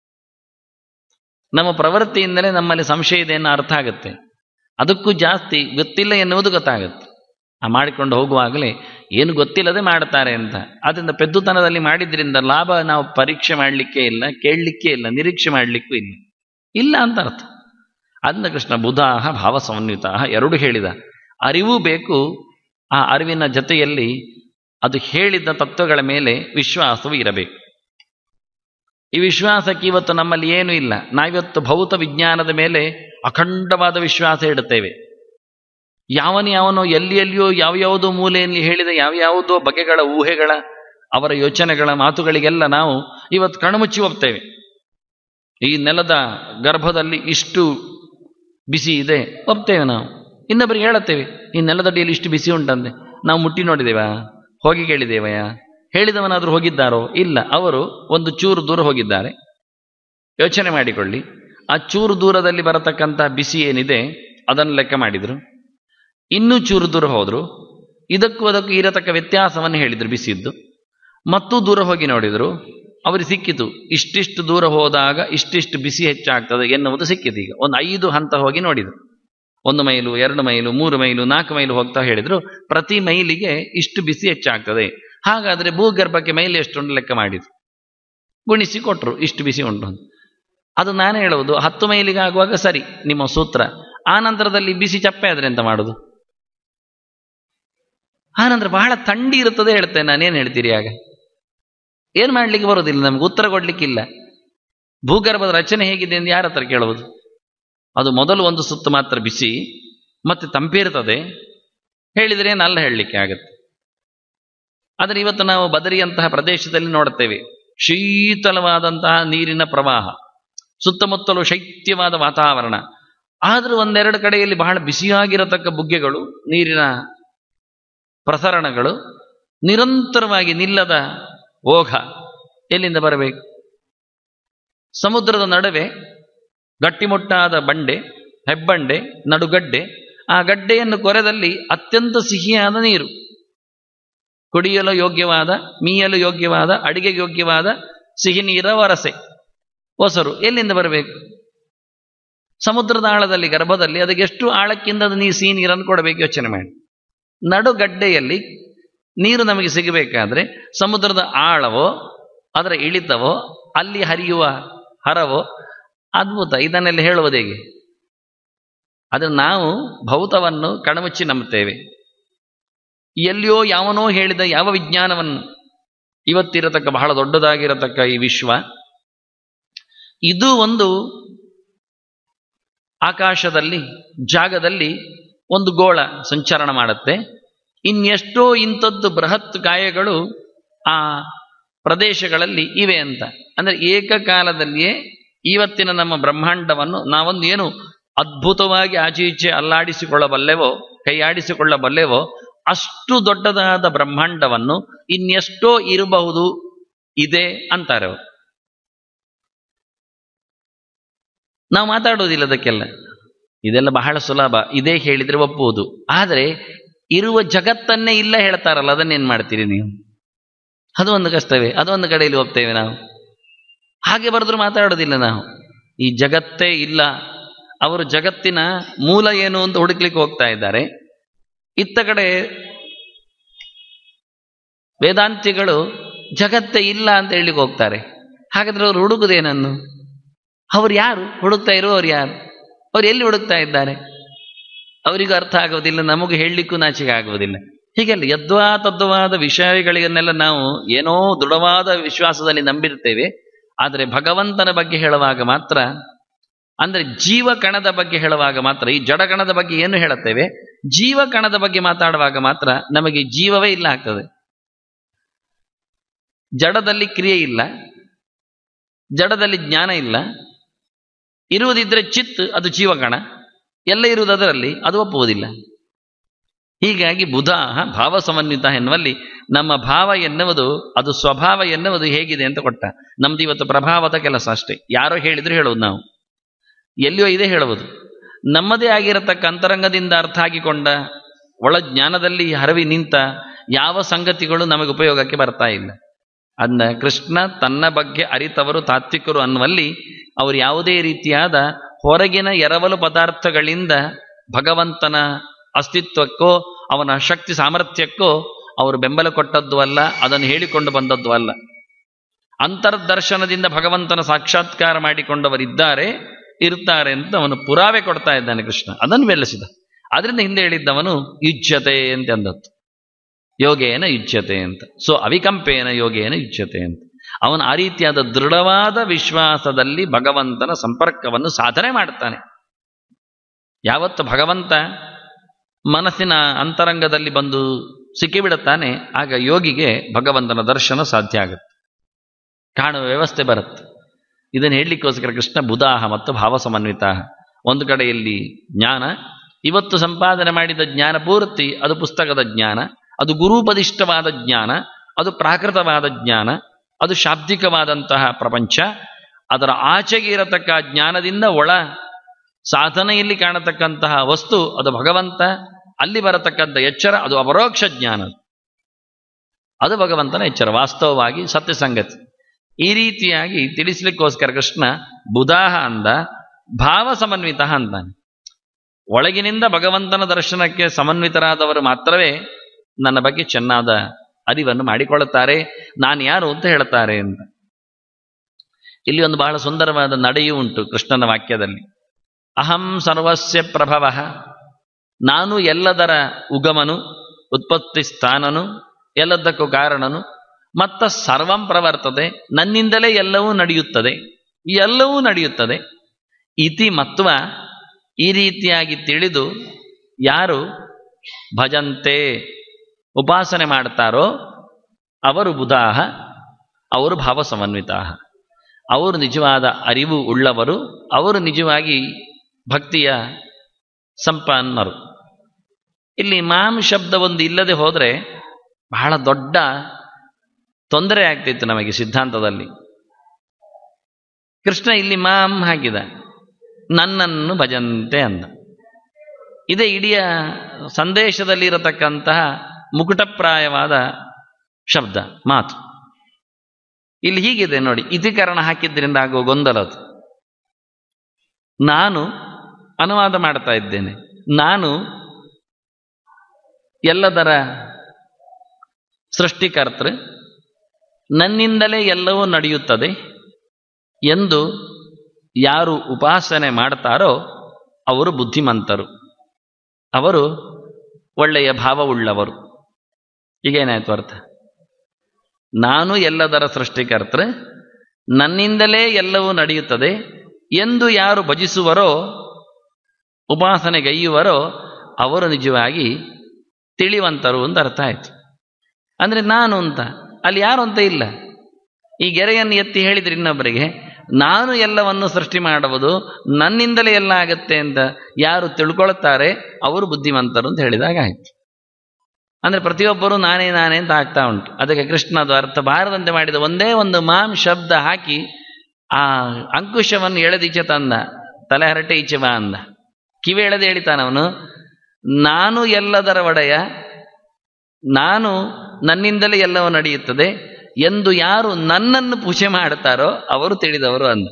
Speaker 1: ನಮ್ಮ ಪ್ರವೃತ್ತಿಯಿಂದಲೇ ನಮ್ಮಲ್ಲಿ ಸಂಶಯ ಇದೆ ಅನ್ನೋ ಅರ್ಥ ಆಗುತ್ತೆ. ಅದಕ್ಕೂ ಜಾಸ್ತಿ ಗೊತ್ತಿಲ್ಲ ಎನ್ನುವುದು ಗೊತ್ತಾಗುತ್ತೆ. ಆ ಮಾಡಿಕೊಂಡು ಹೋಗುವಾಗಲೇ ಏನು ಗೊತ್ತಿಲ್ಲದೆ ಮಾಡ್ತಾರೆ ಅಂತ. ಆದ್ದರಿಂದ ಪೆದ್ದುತನದಲ್ಲಿ ಮಾಡಿದ್ರಿಂದ ಲಾಭ ನಾವು ಪರೀಕ್ಷೆ ಮಾಡಲಿಕ್ಕೆ ಇಲ್ಲ, ಕೇಳಲಿಕ್ಕೆ ಇಲ್ಲ, ನಿರೀಕ್ಷೆ ಮಾಡಲಿಕ್ಕೂ ಇಲ್ಲ, ಇಲ್ಲ ಅಂತ ಅರ್ಥ. ಅದನ್ನ ಕೃಷ್ಣ ಬುಧಾಃ ಭಾವ ಸಮನ್ವಿತ ಎರಡು ಹೇಳಿದ. ಅರಿವು ಬೇಕು, ಆ ಅರಿವಿನ ಜೊತೆಯಲ್ಲಿ ಅದು ಹೇಳಿದ ತತ್ವಗಳ ಮೇಲೆ ವಿಶ್ವಾಸವೂ ಇರಬೇಕು. ಈ ವಿಶ್ವಾಸಕ್ಕೆ ಇವತ್ತು ನಮ್ಮಲ್ಲಿ ಏನೂ ಇಲ್ಲ. ನಾವಿವತ್ತು ಭೌತ ವಿಜ್ಞಾನದ ಮೇಲೆ ಅಖಂಡವಾದ ವಿಶ್ವಾಸ ಇಡುತ್ತೇವೆ. ಯಾವನೋ ಎಲ್ಲಿಯೋ ಯಾವ್ಯಾವುದೋ ಮೂಲೆಯಲ್ಲಿ ಹೇಳಿದ ಯಾವ್ಯಾವುದೋ ಬಗೆಗಳ ಊಹೆಗಳ, ಅವರ ಯೋಚನೆಗಳ ಮಾತುಗಳಿಗೆಲ್ಲ ನಾವು ಇವತ್ತು ಕಣ್ಮುಚ್ಚಿ ಹೋಗ್ತೇವೆ. ಈ ನೆಲದ ಗರ್ಭದಲ್ಲಿ ಇಷ್ಟು ಬಿಸಿ ಇದೆ ಒಪ್ತೇವೆ ನಾವು. ಇನ್ನೊಬ್ಬರಿಗೆ ಹೇಳುತ್ತೇವೆ, ಈ ನೆಲದಡಿಯಲ್ಲಿ ಇಷ್ಟು ಬಿಸಿ ಉಂಟಂತೆ. ನಾವು ಮುಟ್ಟಿ ನೋಡಿದೇವಾ? ಹೋಗಿ ಕೇಳಿದೇವಯ್ಯ? ಹೇಳಿದವನಾದರೂ ಹೋಗಿದ್ದಾರೋ? ಇಲ್ಲ. ಅವರು ಒಂದು ಚೂರು ದೂರ ಹೋಗಿದ್ದಾರೆ. ಯೋಚನೆ ಮಾಡಿಕೊಳ್ಳಿ, ಆ ಚೂರು ದೂರದಲ್ಲಿ ಬರತಕ್ಕಂಥ ಬಿಸಿ ಏನಿದೆ ಅದನ್ನು ಲೆಕ್ಕ ಮಾಡಿದರು. ಇನ್ನೂ ಚೂರು ದೂರ ಹೋದರು, ಇದಕ್ಕೂ ಅದಕ್ಕೂ ಇರತಕ್ಕ ವ್ಯತ್ಯಾಸವನ್ನು ಹೇಳಿದರು ಬಿಸಿದ್ದು. ಮತ್ತೂ ದೂರ ಹೋಗಿ ನೋಡಿದರು, ಅವರಿಗೆ ಸಿಕ್ಕಿತು ಇಷ್ಟಿಷ್ಟು ದೂರ ಹೋದಾಗ ಇಷ್ಟಿಷ್ಟು ಬಿಸಿ ಹೆಚ್ಚಾಗ್ತದೆ ಎನ್ನುವುದು ಸಿಕ್ಕಿತು. ಈಗ ಒಂದು 5 ಹಂತ ಹೋಗಿ ನೋಡಿದರು. 1 ಮೈಲು, 2 ಮೈಲು, 3 ಮೈಲು, 4 ಮೈಲು ಹೋಗ್ತಾ ಹೇಳಿದ್ರು, ಪ್ರತಿ ಮೈಲಿಗೆ ಇಷ್ಟು ಬಿಸಿ ಹೆಚ್ಚಾಗ್ತದೆ. ಹಾಗಾದರೆ ಭೂಗರ್ಭಕ್ಕೆ ಮೈಲಿ ಎಷ್ಟು ಉಂಟು ಲೆಕ್ಕ ಮಾಡಿದ್ರು, ಗುಣಿಸಿ ಕೊಟ್ಟರು, ಇಷ್ಟು ಬಿಸಿ ಉಂಟು ಅಂತ. ಅದು ನಾನು ಹೇಳುವುದು 10 ಮೈಲಿಗೆ ಆಗುವಾಗ ಸರಿ ನಿಮ್ಮ ಸೂತ್ರ. ಆ ನಂತರದಲ್ಲಿ ಬಿಸಿ ಚಪ್ಪೆ ಆದರೆ ಎಂತ ಮಾಡೋದು? ಆ ನಂತರ ಬಹಳ ಥಂಡಿ ಇರುತ್ತದೆ ಹೇಳ್ತೇನೆ. ನಾನೇನು ಹೇಳ್ತೀರಿ? ಆಗ ಏನು ಮಾಡಲಿಕ್ಕೆ ಬರೋದಿಲ್ಲ, ನಮ್ಗೆ ಉತ್ತರ ಕೊಡ್ಲಿಕ್ಕಿಲ್ಲ. ಭೂಗರ್ಭದ ರಚನೆ ಹೇಗಿದೆ ಎಂದು ಯಾರ ಹತ್ರ ಕೇಳುವುದು? ಅದು ಮೊದಲು ಒಂದು ಸುತ್ತು ಮಾತ್ರ ಬಿಸಿ, ಮತ್ತೆ ತಂಪಿರ್ತದೆ. ಹೇಳಿದರೆ ಏನಲ್ಲ ಹೇಳಲಿಕ್ಕೆ ಆಗತ್ತೆ. ಆದರೆ ಇವತ್ತು ನಾವು ಬದರಿಯಂತಹ ಪ್ರದೇಶದಲ್ಲಿ ನೋಡುತ್ತೇವೆ, ಶೀತಲವಾದಂತಹ ನೀರಿನ ಪ್ರವಾಹ, ಸುತ್ತಮುತ್ತಲು ಶೈತ್ಯವಾದ ವಾತಾವರಣ. ಆದರೂ 1-2 ಕಡೆಯಲ್ಲಿ ಬಹಳ ಬಿಸಿಯಾಗಿರತಕ್ಕ ಬುಗ್ಗೆಗಳು, ನೀರಿನ ಪ್ರಸರಣಗಳು ನಿರಂತರವಾಗಿ ನಿಲ್ಲದ ಓಘ ಎಲ್ಲಿಂದ ಬರಬೇಕು? ಸಮುದ್ರದ ನಡುವೆ ಗಟ್ಟಿಮುಟ್ಟಾದ ಬಂಡೆ, ಹೆಬ್ಬಂಡೆ, ನಡುಗಡ್ಡೆ. ಆ ಗಡ್ಡೆಯನ್ನು ಕೊರೆದಲ್ಲಿ ಅತ್ಯಂತ ಸಿಹಿಯಾದ ನೀರು, ಕುಡಿಯಲು ಯೋಗ್ಯವಾದ, ಮೀಯಲು ಯೋಗ್ಯವಾದ, ಅಡಿಗೆಗೆ ಯೋಗ್ಯವಾದ ಸಿಹಿ ನೀರ ವರಸೆ, ಒಸರು ಎಲ್ಲಿಂದ ಬರಬೇಕು? ಸಮುದ್ರದ ಆಳದಲ್ಲಿ, ಗರ್ಭದಲ್ಲಿ ಅದಕ್ಕೆ ಎಷ್ಟು ಆಳಕ್ಕಿಂದ ಅದು ಸಿಹಿ ನೀರನ್ನು ಕೊಡಬೇಕು ಯೋಚನೆ ಮಾಡಿ. ನಡುಗಡ್ಡೆಯಲ್ಲಿ ನೀರು ನಮಗೆ ಸಿಗಬೇಕಾದ್ರೆ ಸಮುದ್ರದ ಆಳವೋ ಅದರ ಇಳಿತವೋ ಅಲ್ಲಿ ಹರಿಯುವ ಹರವೋ ಅದ್ಭುತ. ಇದನ್ನೆಲ್ಲ ಹೇಳುವುದು ಹೇಗೆ? ಅದನ್ನು ನಾವು ಭೌತವನ್ನು ಕಣಮುಚ್ಚಿ ನಂಬುತ್ತೇವೆ. ಎಲ್ಲಿಯೋ ಯಾವನೋ ಹೇಳಿದ ಯಾವ ವಿಜ್ಞಾನವನ್ನು, ಇವತ್ತಿರತಕ್ಕ ಬಹಳ ದೊಡ್ಡದಾಗಿರತಕ್ಕ ಈ ವಿಶ್ವ, ಇದು ಒಂದು ಆಕಾಶದಲ್ಲಿ, ಜಾಗದಲ್ಲಿ ಒಂದು ಗೋಳ ಸಂಚರಣ ಮಾಡುತ್ತೆ. ಇನ್ನೆಷ್ಟೋ ಇಂಥದ್ದು ಬೃಹತ್ ಕಾಯಗಳು ಆ ಪ್ರದೇಶಗಳಲ್ಲಿ ಇವೆ ಅಂತ. ಅಂದರೆ ಏಕಕಾಲದಲ್ಲಿಯೇ ಇವತ್ತಿನ ನಮ್ಮ ಬ್ರಹ್ಮಾಂಡವನ್ನು ನಾವೊಂದು ಏನು ಅದ್ಭುತವಾಗಿ ಆಚೆ ಈಚೆ ಅಲ್ಲಾಡಿಸಿಕೊಳ್ಳಬಲ್ಲೆವೋ, ಕೈಯಾಡಿಸಿಕೊಳ್ಳಬಲ್ಲೆವೋ, ಅಷ್ಟು ದೊಡ್ಡದಾದ ಬ್ರಹ್ಮಾಂಡವನ್ನು ಇನ್ನೆಷ್ಟೋ ಇರಬಹುದು ಇದೆ ಅಂತಾರೆ ಅವರು. ನಾವು ಮಾತಾಡೋದಿಲ್ಲ ಅದಕ್ಕೆಲ್ಲ, ಇದೆಲ್ಲ ಬಹಳ ಸುಲಭ, ಇದೇ ಹೇಳಿದ್ರೆ ಒಪ್ಪುವುದು. ಆದರೆ ಇರುವ ಜಗತ್ತನ್ನೇ ಇಲ್ಲ ಹೇಳ್ತಾರಲ್ಲ, ಅದನ್ನೇನು ಮಾಡ್ತೀರಿ ನೀವು? ಅದು ಒಂದು ಕಷ್ಟವೇ. ಅದೊಂದು ಕಡೆಯಲ್ಲಿ ಒಪ್ತೇವೆ ನಾವು. ಹಾಗೆ ಬರೆದ್ರು ಮಾತಾಡೋದಿಲ್ಲ ನಾವು. ಈ ಜಗತ್ತೇ ಇಲ್ಲ, ಅವರು ಜಗತ್ತಿನ ಮೂಲ ಏನು ಅಂತ ಹುಡುಕ್ಲಿಕ್ಕೆ ಹೋಗ್ತಾ ಇದ್ದಾರೆ. ಇತ್ತ ಕಡೆ ವೇದಾಂತಿಗಳು ಜಗತ್ತೇ ಇಲ್ಲ ಅಂತ ಹೇಳಲಿಕ್ಕೆ ಹೋಗ್ತಾರೆ. ಹಾಗಾದ್ರೆ ಅವರು ಹುಡುಗುದೇನನ್ನು? ಅವ್ರು ಯಾರು? ಹುಡುಕ್ತಾ ಇರುವವರು ಯಾರು? ಅವ್ರು ಎಲ್ಲಿ ಹುಡುಕ್ತಾ ಇದ್ದಾರೆ? ಅವರಿಗೂ ಅರ್ಥ ಆಗೋದಿಲ್ಲ, ನಮಗೂ ಹೇಳಲಿಕ್ಕೂ ನಾಚಿಕೆ ಆಗುವುದಿಲ್ಲ. ಹೀಗೆಲ್ಲ ಯದ್ವಾ ತದ್ವಾದ ವಿಷಯಗಳನ್ನೆಲ್ಲ ನಾವು ಏನೋ ದೃಢವಾದ ವಿಶ್ವಾಸದಲ್ಲಿ ನಂಬಿರ್ತೇವೆ. ಆದರೆ ಭಗವಂತನ ಬಗ್ಗೆ ಹೇಳುವಾಗ ಮಾತ್ರ, ಅಂದರೆ ಜೀವಕಣದ ಬಗ್ಗೆ ಹೇಳುವಾಗ ಮಾತ್ರ, ಈ ಜಡಕಣದ ಬಗ್ಗೆ ಏನು ಹೇಳುತ್ತೇವೆ, ಜೀವಕಣದ ಬಗ್ಗೆ ಮಾತಾಡುವಾಗ ಮಾತ್ರ ನಮಗೆ ಜೀವವೇ ಇಲ್ಲ ಆಗ್ತದೆ. ಜಡದಲ್ಲಿ ಕ್ರಿಯೆ ಇಲ್ಲ, ಜಡದಲ್ಲಿ ಜ್ಞಾನ ಇಲ್ಲ. ಇರುವುದಿದ್ರೆ ಚಿತ್, ಅದು ಜೀವಕಣ, ಎಲ್ಲ ಇರುವುದು ಅದರಲ್ಲಿ, ಅದು ಒಪ್ಪುವುದಿಲ್ಲ. ಹೀಗಾಗಿ ಬುಧಾಹ ಭಾವ ಸಮನ್ವಿತ ಎನ್ನುವಲ್ಲಿ ನಮ್ಮ ಭಾವ ಎನ್ನುವುದು, ಅದು ಸ್ವಭಾವ ಎನ್ನುವುದು ಹೇಗಿದೆ ಅಂತ ಕೊಟ್ಟ. ನಮ್ದು ಇವತ್ತು ಪ್ರಭಾವದ ಕೆಲಸ ಅಷ್ಟೇ. ಯಾರೋ ಹೇಳಿದ್ರು ಹೇಳುವುದು, ನಾವು ಎಲ್ಲಿಯೋ ಇದೆ ಹೇಳುವುದು. ನಮ್ಮದೇ ಆಗಿರತಕ್ಕ ಅಂತರಂಗದಿಂದ ಅರ್ಥ ಆಗಿಕೊಂಡ ಒಳ ಜ್ಞಾನದಲ್ಲಿ ಹರವಿ ನಿಂತ ಯಾವ ಸಂಗತಿಗಳು ನಮಗೆ ಉಪಯೋಗಕ್ಕೆ ಬರ್ತಾ ಇಲ್ಲ. ಅದನ್ನ ಕೃಷ್ಣ ತನ್ನ ಬಗ್ಗೆ ಅರಿತವರು ತಾತ್ವಿಕರು ಅನ್ನುವಲ್ಲಿ ಅವರು ಯಾವುದೇ ರೀತಿಯಾದ ಹೊರಗಿನ ಎರವಲು ಪದಾರ್ಥಗಳಿಂದ ಭಗವಂತನ ಅಸ್ತಿತ್ವಕ್ಕೋ ಅವನ ಶಕ್ತಿ ಸಾಮರ್ಥ್ಯಕ್ಕೋ ಅವರು ಬೆಂಬಲ ಕೊಟ್ಟದ್ದು ಅಲ್ಲ, ಅದನ್ನು ಹೇಳಿಕೊಂಡು ಬಂದದ್ದು ಅಲ್ಲ. ಅಂತರ್ದರ್ಶನದಿಂದ ಭಗವಂತನ ಸಾಕ್ಷಾತ್ಕಾರ ಮಾಡಿಕೊಂಡವರಿದ್ದಾರೆ, ಇರ್ತಾರೆ ಅಂತ ಅವನು ಪುರಾವೆ ಕೊಡ್ತಾ ಇದ್ದಾನೆ ಕೃಷ್ಣ. ಅದನ್ನು ಬೆಳೆಸಿದ. ಅದರಿಂದ ಹಿಂದೆ ಹೇಳಿದ್ದವನು ಯುಜ್ಯತೆ ಅಂತ ಅಂದದ್ದು, ಯೋಗೇನ ಯುಜ್ಯತೆ ಅಂತ. ಸೊ ಅವಿಕಂಪೇನ ಯೋಗೇನ ಯುಜ್ಯತೆ ಅಂತ. ಅವನು ಆ ರೀತಿಯಾದ ದೃಢವಾದ ವಿಶ್ವಾಸದಲ್ಲಿ ಭಗವಂತನ ಸಂಪರ್ಕವನ್ನು ಸಾಧನೆ ಮಾಡ್ತಾನೆ. ಯಾವತ್ತು ಭಗವಂತ ಮನಸ್ಸಿನ ಅಂತರಂಗದಲ್ಲಿ ಬಂದು ಸಿಕ್ಕಿಬಿಡುತ್ತಾನೆ, ಆಗ ಯೋಗಿಗೆ ಭಗವಂತನ ದರ್ಶನ ಸಾಧ್ಯ ಆಗುತ್ತೆ, ಕಾಣುವ ವ್ಯವಸ್ಥೆ ಬರುತ್ತೆ. ಇದನ್ನು ಹೇಳಲಿಕ್ಕೋಸ್ಕರ ಕೃಷ್ಣ ಬುಧಾಹ ಮತ್ತು ಭಾವ ಸಮನ್ವಿತ. ಒಂದು ಕಡೆಯಲ್ಲಿ ಜ್ಞಾನ, ಇವತ್ತು ಸಂಪಾದನೆ ಮಾಡಿದ ಜ್ಞಾನ ಪೂರ್ತಿ ಅದು ಪುಸ್ತಕದ ಜ್ಞಾನ, ಅದು ಗುರುಪದಿಷ್ಠವಾದ ಜ್ಞಾನ, ಅದು ಪ್ರಾಕೃತವಾದ ಜ್ಞಾನ, ಅದು ಶಾಬ್ದಿಕವಾದಂತಹ ಪ್ರಪಂಚ. ಅದರ ಆಚೆಗೆ ಇರತಕ್ಕ ಜ್ಞಾನದಿಂದ ಒಳ ಸಾಧನೆಯಲ್ಲಿ ಕಾಣತಕ್ಕಂತಹ ವಸ್ತು ಅದು ಭಗವಂತ. ಅಲ್ಲಿ ಬರತಕ್ಕಂಥ ಎಚ್ಚರ ಅದು ಅಪರೋಕ್ಷ ಜ್ಞಾನ, ಅದು ಭಗವಂತನ ಎಚ್ಚರ, ವಾಸ್ತವವಾಗಿ ಸತ್ಯ ಸಂಗತಿ. ಈ ರೀತಿಯಾಗಿ ತಿಳಿಸ್ಲಿಕ್ಕೋಸ್ಕರ ಕೃಷ್ಣ ಬುಧಾಹ ಅಂದ, ಭಾವ ಸಮನ್ವಿತ ಅಂತಾನೆ. ಒಳಗಿನಿಂದ ಭಗವಂತನ ದರ್ಶನಕ್ಕೆ ಸಮನ್ವಿತರಾದವರು ಮಾತ್ರವೇ ನನ್ನ ಬಗ್ಗೆ ಚೆನ್ನಾದ ಅರಿವನ್ನು ಮಾಡಿಕೊಳ್ಳುತ್ತಾರೆ, ನಾನು ಯಾರು ಅಂತ ಹೇಳ್ತಾರೆ ಅಂತ. ಇಲ್ಲಿ ಒಂದು ಬಹಳ ಸುಂದರವಾದ ನಡೆಯೂ ಉಂಟು ಕೃಷ್ಣನ ವಾಕ್ಯದಲ್ಲಿ. ಅಹಂ ಸರ್ವಸ್ಯ ಪ್ರಭವ, ನಾನು ಎಲ್ಲದರ ಉಗಮನು, ಉತ್ಪತ್ತಿ ಸ್ಥಾನನು, ಎಲ್ಲದಕ್ಕೂ ಕಾರಣನು, ಮತ್ತ ಸರ್ವಂ ಪ್ರವರ್ತದೆ, ನನ್ನಿಂದಲೇ ಎಲ್ಲವೂ ನಡೆಯುತ್ತದೆ, ಎಲ್ಲವೂ ನಡೆಯುತ್ತದೆ. ಇತಿ ಮತ್ವ, ಈ ರೀತಿಯಾಗಿ ತಿಳಿದು ಯಾರು ಭಜಂತೆ ಉಪಾಸನೆ ಮಾಡ್ತಾರೋ ಅವರು ಬುಧಾಹ, ಅವರು ಭಾವ ಸಮನ್ವಿತ, ಅವರು ನಿಜವಾದ ಅರಿವು ಉಳ್ಳವರು, ಅವರು ನಿಜವಾಗಿ ಭಕ್ತಿಯ ಸಂಪನ್ನರು. ಇಲ್ಲಿ ಮಾಂ ಶಬ್ದ ಒಂದು ಇಲ್ಲದೆ ಹೋದರೆ ಬಹಳ ದೊಡ್ಡ ತೊಂದರೆ ಆಗ್ತಿತ್ತು ನಮಗೆ ಸಿದ್ಧಾಂತದಲ್ಲಿ. ಕೃಷ್ಣ ಇಲ್ಲಿ ಮಾಂ ಹಾಕಿದ, ನನ್ನನ್ನು ಭಜಂತೆ ಅಂದ. ಇದೇ ಇಡೀ ಸಂದೇಶದಲ್ಲಿರತಕ್ಕಂತಹ ಮುಕುಟಪ್ರಾಯವಾದ ಶಬ್ದ, ಮಾತು. ಇಲ್ಲಿ ಹೀಗಿದೆ ನೋಡಿ, ಇತಿಕರಣ ಹಾಕಿದ್ರಿಂದ ಆಗುವ ಗೊಂದಲ ಅದು. ನಾನು ಅನುವಾದ ಮಾಡ್ತಾ ಇದ್ದೇನೆ, ನಾನು ಎಲ್ಲದರ ಸೃಷ್ಟಿಕರ್ತೃ, ನನ್ನಿಂದಲೇ ಎಲ್ಲವೂ ನಡೆಯುತ್ತದೆ ಎಂದು ಯಾರು ಉಪಾಸನೆ ಮಾಡ್ತಾರೋ ಅವರು ಬುದ್ಧಿಮಂತರು, ಅವರು ಒಳ್ಳೆಯ ಭಾವವುಳ್ಳವರು. ಈಗೇನಾಯ್ತು ಅರ್ಥ? ನಾನು ಎಲ್ಲದರ ಸೃಷ್ಟಿಕರ್ತೃ, ನನ್ನಿಂದಲೇ ಎಲ್ಲವೂ ನಡೆಯುತ್ತದೆ ಎಂದು ಯಾರು ಭಜಿಸುವರೋ, ಉಪಾಸನೆಗೈಯುವರೋ ಅವರು ನಿಜವಾಗಿ ತಿಳಿವಂತರು ಅಂತ ಅರ್ಥ ಆಯ್ತು. ಅಂದರೆ ನಾನು ಅಂತ, ಅಲ್ಲಿ ಯಾರು ಅಂತ ಇಲ್ಲ. ಈ ಗೆರೆಯನ್ನು ಎತ್ತಿ ಹೇಳಿದ್ರೆ ಇನ್ನೊಬ್ಬರಿಗೆ, ನಾನು ಎಲ್ಲವನ್ನು ಸೃಷ್ಟಿ ಮಾಡುವುದು, ನನ್ನಿಂದಲೇ ಎಲ್ಲ ಆಗತ್ತೆ ಅಂತ ಯಾರು ತಿಳ್ಕೊಳ್ತಾರೆ ಅವರು ಬುದ್ಧಿವಂತರು ಅಂತ ಹೇಳಿದಾಗ ಆಯ್ತು. ಅಂದರೆ ಪ್ರತಿಯೊಬ್ಬರು ನಾನೇ ನಾನೇ ಅಂತ ಆಗ್ತಾ ಉಂಟು. ಅದಕ್ಕೆ ಕೃಷ್ಣದು ಅರ್ಥ ಬಾರದಂತೆ ಮಾಡಿದ ಒಂದೇ ಒಂದು ಮಾಂ ಶಬ್ದ ಹಾಕಿ ಆ ಅಂಕುಶವನ್ನು ಎಳೆದೀಚೆ ತಂದ, ತಲೆ ಹರಟೆ ಈಚೆ ಬಾ ಅಂದ. ಕಿವಿ ಎಳೆದು ಹೇಳಿತಾನವನು, ನಾನು ಎಲ್ಲದರ ಒಡೆಯ, ನಾನು ನನ್ನಿಂದಲೇ ಎಲ್ಲವೂ ನಡೆಯುತ್ತದೆ ಎಂದು ಯಾರು ನನ್ನನ್ನು ಪೂಜೆ ಮಾಡ್ತಾರೋ ಅವರು ತಿಳಿದವರು ಅಂದ.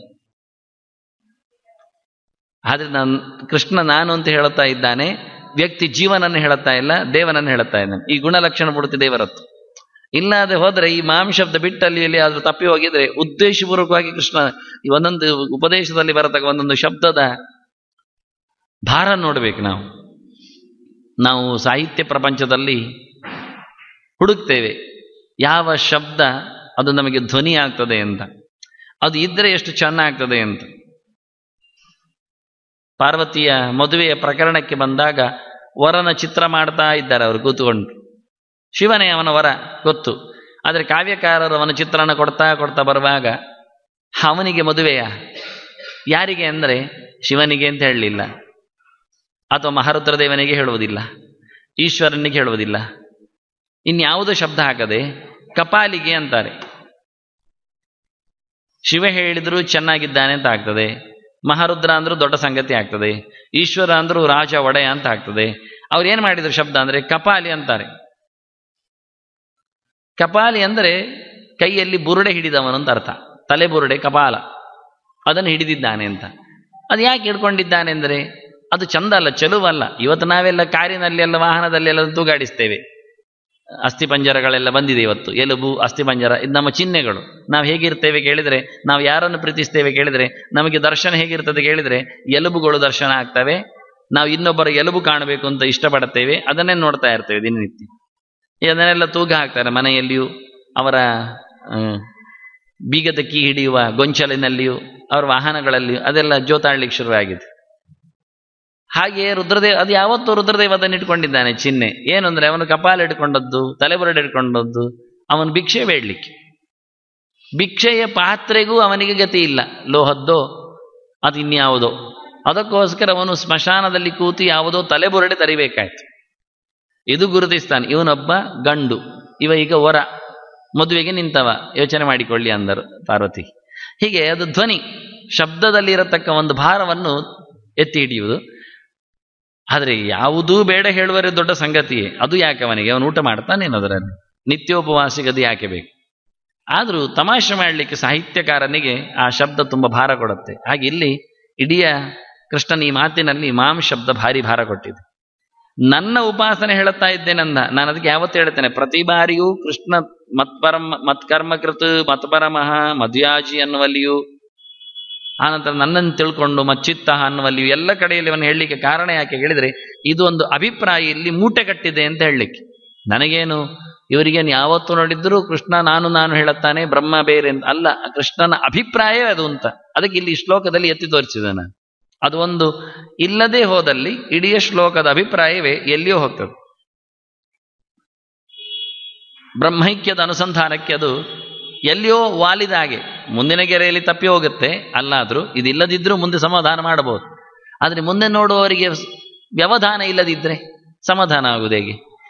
Speaker 1: ಆದ್ರೆ ಕೃಷ್ಣ ನಾನು ಅಂತ ಹೇಳುತ್ತಾ ಇದ್ದಾನೆ, ವ್ಯಕ್ತಿ ಜೀವನನ್ನು ಹೇಳುತ್ತಾ ಇಲ್ಲ, ದೇವನನ್ನು ಹೇಳುತ್ತಾ ಇದ್ದಾನೆ. ಈ ಗುಣಲಕ್ಷಣ ಬಿಡುತ್ತೆ ದೇವರತ್ತು. ಇಲ್ಲದೆ ಹೋದ್ರೆ ಈ ಮಾಂ ಶಬ್ದ ಬಿಟ್ಟಲ್ಲಿ ಎಲ್ಲಿ ಆದ್ರೂ ತಪ್ಪಿ ಹೋಗಿದ್ರೆ ಉದ್ದೇಶಪೂರ್ವಕವಾಗಿ ಕೃಷ್ಣ ಈ ಒಂದೊಂದು ಉಪದೇಶದಲ್ಲಿ ಬರತಕ್ಕ ಒಂದೊಂದು ಶಬ್ದದ ಭಾರ ನೋಡ್ಬೇಕು. ನಾವು ಸಾಹಿತ್ಯ ಪ್ರಪಂಚದಲ್ಲಿ ಹುಡುಕ್ತೇವೆ ಯಾವ ಶಬ್ದ ಅದು ನಮಗೆ ಧ್ವನಿ ಆಗ್ತದೆ ಅಂತ, ಅದು ಇದ್ರೆ ಎಷ್ಟು ಚೆನ್ನಾಗ್ತದೆ ಅಂತ. ಪಾರ್ವತಿಯ ಮದುವೆಯ ಪ್ರಕರಣಕ್ಕೆ ಬಂದಾಗ ವರನ ಚಿತ್ರ ಮಾಡ್ತಾ ಇದ್ದಾರೆ ಅವರು ಕೂತ್ಕೊಂಡು. ಶಿವನೇ ಅವನ ವರ ಗೊತ್ತು, ಆದರೆ ಕಾವ್ಯಕಾರರು ಅವನ ಚಿತ್ರಣ ಕೊಡ್ತಾ ಕೊಡ್ತಾ ಬರುವಾಗ ಅವನಿಗೆ ಮದುವೆಯ ಯಾರಿಗೆ ಅಂದರೆ ಶಿವನಿಗೆ ಅಂತ ಹೇಳಲಿಲ್ಲ, ಅಥವಾ ಮಹಾರುದ್ರದೇವನಿಗೆ ಹೇಳುವುದಿಲ್ಲ, ಈಶ್ವರನಿಗೆ ಹೇಳುವುದಿಲ್ಲ, ಇನ್ಯಾವುದೋ ಶಬ್ದ ಹಾಕದೆ ಕಪಾಲಿಗೆ ಅಂತಾರೆ. ಶಿವ ಹೇಳಿದ್ರು ಚೆನ್ನಾಗಿದ್ದಾನೆ ಅಂತ ಆಗ್ತದೆ, ಮಹಾರುದ್ರ ಅಂದ್ರೂ ದೊಡ್ಡ ಸಂಗತಿ ಆಗ್ತದೆ, ಈಶ್ವರ ಅಂದ್ರೂ ರಾಜ ಒಡೆಯ ಅಂತ ಆಗ್ತದೆ. ಅವ್ರು ಏನ್ ಮಾಡಿದ್ರು ಶಬ್ದ ಅಂದ್ರೆ ಕಪಾಲಿ ಅಂತಾರೆ. ಕಪಾಲಿ ಅಂದ್ರೆ ಕೈಯಲ್ಲಿ ಬುರುಡೆ ಹಿಡಿದವನು ಅಂತ ಅರ್ಥ. ತಲೆ ಬುರುಡೆ ಕಪಾಲ, ಅದನ್ನು ಹಿಡಿದಿದ್ದಾನೆ ಅಂತ. ಅದು ಯಾಕೆ ಹಿಡ್ಕೊಂಡಿದ್ದಾನೆ ಅಂದ್ರೆ ಅದು ಚಂದ ಅಲ್ಲ, ಚೆಲುವಲ್ಲ. ಇವತ್ತು ನಾವೆಲ್ಲ ಕಾರಿನಲ್ಲಿ ಎಲ್ಲ ವಾಹನದಲ್ಲಿ ಎಲ್ಲ ತೂಗಾಡಿಸ್ತೇವೆ. ಅಸ್ಥಿಪಂಜರಗಳೆಲ್ಲ ಬಂದಿದೆ ಇವತ್ತು, ಎಲುಬು ಅಸ್ಥಿಪಂಜರ, ಇದು ನಮ್ಮ ಚಿಹ್ನೆಗಳು. ನಾವು ಹೇಗಿರ್ತೇವೆ ಕೇಳಿದ್ರೆ, ನಾವು ಯಾರನ್ನು ಪ್ರೀತಿಸ್ತೇವೆ ಕೇಳಿದ್ರೆ, ನಮಗೆ ದರ್ಶನ ಹೇಗಿರ್ತದೆ ಕೇಳಿದ್ರೆ ಎಲುಬುಗಳು ದರ್ಶನ ಆಗ್ತವೆ. ನಾವು ಇನ್ನೊಬ್ಬರ ಎಲುಬು ಕಾಣಬೇಕು ಅಂತ ಇಷ್ಟಪಡುತ್ತೇವೆ, ಅದನ್ನೇ ನೋಡ್ತಾ ಇರ್ತೇವೆ ದಿನನಿತ್ಯ. ಅದನ್ನೆಲ್ಲ ತೂಗ ಹಾಕ್ತಾರೆ ಮನೆಯಲ್ಲಿಯೂ, ಅವರ ಬೀಗದ ಕೀ ಹಿಡಿಯುವ ಗೊಂಚಲಿನಲ್ಲಿಯೂ, ಅವರ ವಾಹನಗಳಲ್ಲಿಯೂ ಅದೆಲ್ಲ ಜೋತಾಡ್ಲಿಕ್ಕೆ ಶುರುವಾಗಿದೆ. ಹಾಗೆಯೇ ರುದ್ರದೇವ, ಅದು ಯಾವತ್ತೂ ರುದ್ರದೇವ ಅದನ್ನು ಇಟ್ಕೊಂಡಿದ್ದಾನೆ ಚಿಹ್ನೆ. ಏನು ಅಂದ್ರೆ ಅವನು ಕಪಾಲ ಇಟ್ಕೊಂಡದ್ದು, ತಲೆಬುರಡೆ ಇಟ್ಕೊಂಡದ್ದು, ಅವನು ಭಿಕ್ಷೆ ಬೇಡ್ಲಿಕ್ಕೆ. ಭಿಕ್ಷೆಯ ಪಾತ್ರೆಗೂ ಅವನಿಗೆ ಗತಿ ಇಲ್ಲ, ಲೋಹದ್ದೋ ಅದು ಇನ್ಯಾವುದೋ. ಅದಕ್ಕೋಸ್ಕರ ಅವನು ಸ್ಮಶಾನದಲ್ಲಿ ಕೂತು ಯಾವುದೋ ತಲೆಬುರಡೆ ತರಿಬೇಕಾಯ್ತು. ಇದು ಗುರುತಿಸ್ತಾನೆ, ಇವನೊಬ್ಬ ಗಂಡು, ಇವ ಈಗ ವರ, ಮದುವೆಗೆ ನಿಂತವ, ಯೋಚನೆ ಮಾಡಿಕೊಳ್ಳಿ ಅಂದರು ಪಾರ್ವತಿ. ಹೀಗೆ ಅದು ಧ್ವನಿ ಶಬ್ದದಲ್ಲಿ ಇರತಕ್ಕ ಒಂದು ಭಾರವನ್ನು ಎತ್ತಿ ಹಿಡಿಯುವುದು. ಆದರೆ ಯಾವುದೂ ಬೇಡ ಹೇಳುವರೆ ದೊಡ್ಡ ಸಂಗತಿಯೇ. ಅದು ಯಾಕೆ ಅವನಿಗೆ, ಅವನು ಊಟ ಮಾಡ್ತಾನೇನು ಅದರಲ್ಲಿ, ನಿತ್ಯೋಪವಾಸಿಗದು ಯಾಕೆ ಬೇಕು? ಆದರೂ ತಮಾಷೆ ಮಾಡಲಿಕ್ಕೆ ಸಾಹಿತ್ಯಕಾರನಿಗೆ ಆ ಶಬ್ದ ತುಂಬ ಭಾರ ಕೊಡುತ್ತೆ. ಹಾಗೆ ಇಲ್ಲಿ ಇಡೀ ಕೃಷ್ಣನ ಈ ಮಾತಿನಲ್ಲಿ ಮಾಂ ಶಬ್ದ ಭಾರಿ ಭಾರ ಕೊಟ್ಟಿದೆ. ನನ್ನ ಉಪಾಸನೆ ಹೇಳುತ್ತಾ ಇದ್ದೇನಂದ. ನಾನು ಅದಕ್ಕೆ ಯಾವತ್ತು ಹೇಳ್ತೇನೆ, ಪ್ರತಿ ಬಾರಿಯೂ ಕೃಷ್ಣ ಮತ್ಕರ್ಮಕೃತ್ ಮತ್ಪರಮಃ ಮಧ್ಯಾಜಿ ಅನ್ನುವಲ್ಲಿಯೂ, ಆನಂತರ ನನ್ನನ್ನು ತಿಳ್ಕೊಂಡು ಮಚ್ಚಿತ್ತ ಅನ್ನುವಲ್ಲಿಯೂ ಎಲ್ಲ ಕಡೆಯಲ್ಲಿ ಅವನು ಹೇಳಲಿಕ್ಕೆ ಕಾರಣ ಯಾಕೆ ಹೇಳಿದರೆ, ಇದು ಒಂದು ಅಭಿಪ್ರಾಯ ಇಲ್ಲಿ ಮೂಟೆ ಕಟ್ಟಿದೆ ಅಂತ ಹೇಳಲಿಕ್ಕೆ. ನನಗೇನು ಇವರಿಗೇನು ಯಾವತ್ತು ನೋಡಿದ್ರು ಕೃಷ್ಣ ನಾನು ಹೇಳುತ್ತಾನೆ, ಬ್ರಹ್ಮ ಬೇರೆ ಅಂತ ಅಲ್ಲ, ಕೃಷ್ಣನ ಅಭಿಪ್ರಾಯವೇ ಅದು ಅಂತ. ಅದಕ್ಕೆ ಇಲ್ಲಿ ಶ್ಲೋಕದಲ್ಲಿ ಎತ್ತಿ ತೋರಿಸಿದಾನೆ. ಅದು ಒಂದು ಇಲ್ಲದೆ ಹೋದಲ್ಲಿ ಇಡೀ ಶ್ಲೋಕದ ಅಭಿಪ್ರಾಯವೇ ಎಲ್ಲಿಯೋ ಹೋಗ್ತದೆ. ಬ್ರಹ್ಮೈಕ್ಯದ ಅನುಸಂಧಾನಕ್ಕೆ ಅದು ಎಲ್ಲಿಯೋ ವಾಲಿದ ಹಾಗೆ ಮುಂದಿನ ಗೆರೆಯಲ್ಲಿ ತಪ್ಪಿ ಹೋಗುತ್ತೆ. ಅಲ್ಲಾದರೂ ಇದಿಲ್ಲದಿದ್ರೂ ಮುಂದೆ ಸಮಾಧಾನ ಮಾಡಬಹುದು. ಆದರೆ ಮುಂದೆ ನೋಡುವವರಿಗೆ ವ್ಯವಧಾನ ಇಲ್ಲದಿದ್ದರೆ ಸಮಾಧಾನ ಆಗುವುದು ಹೇಗೆ?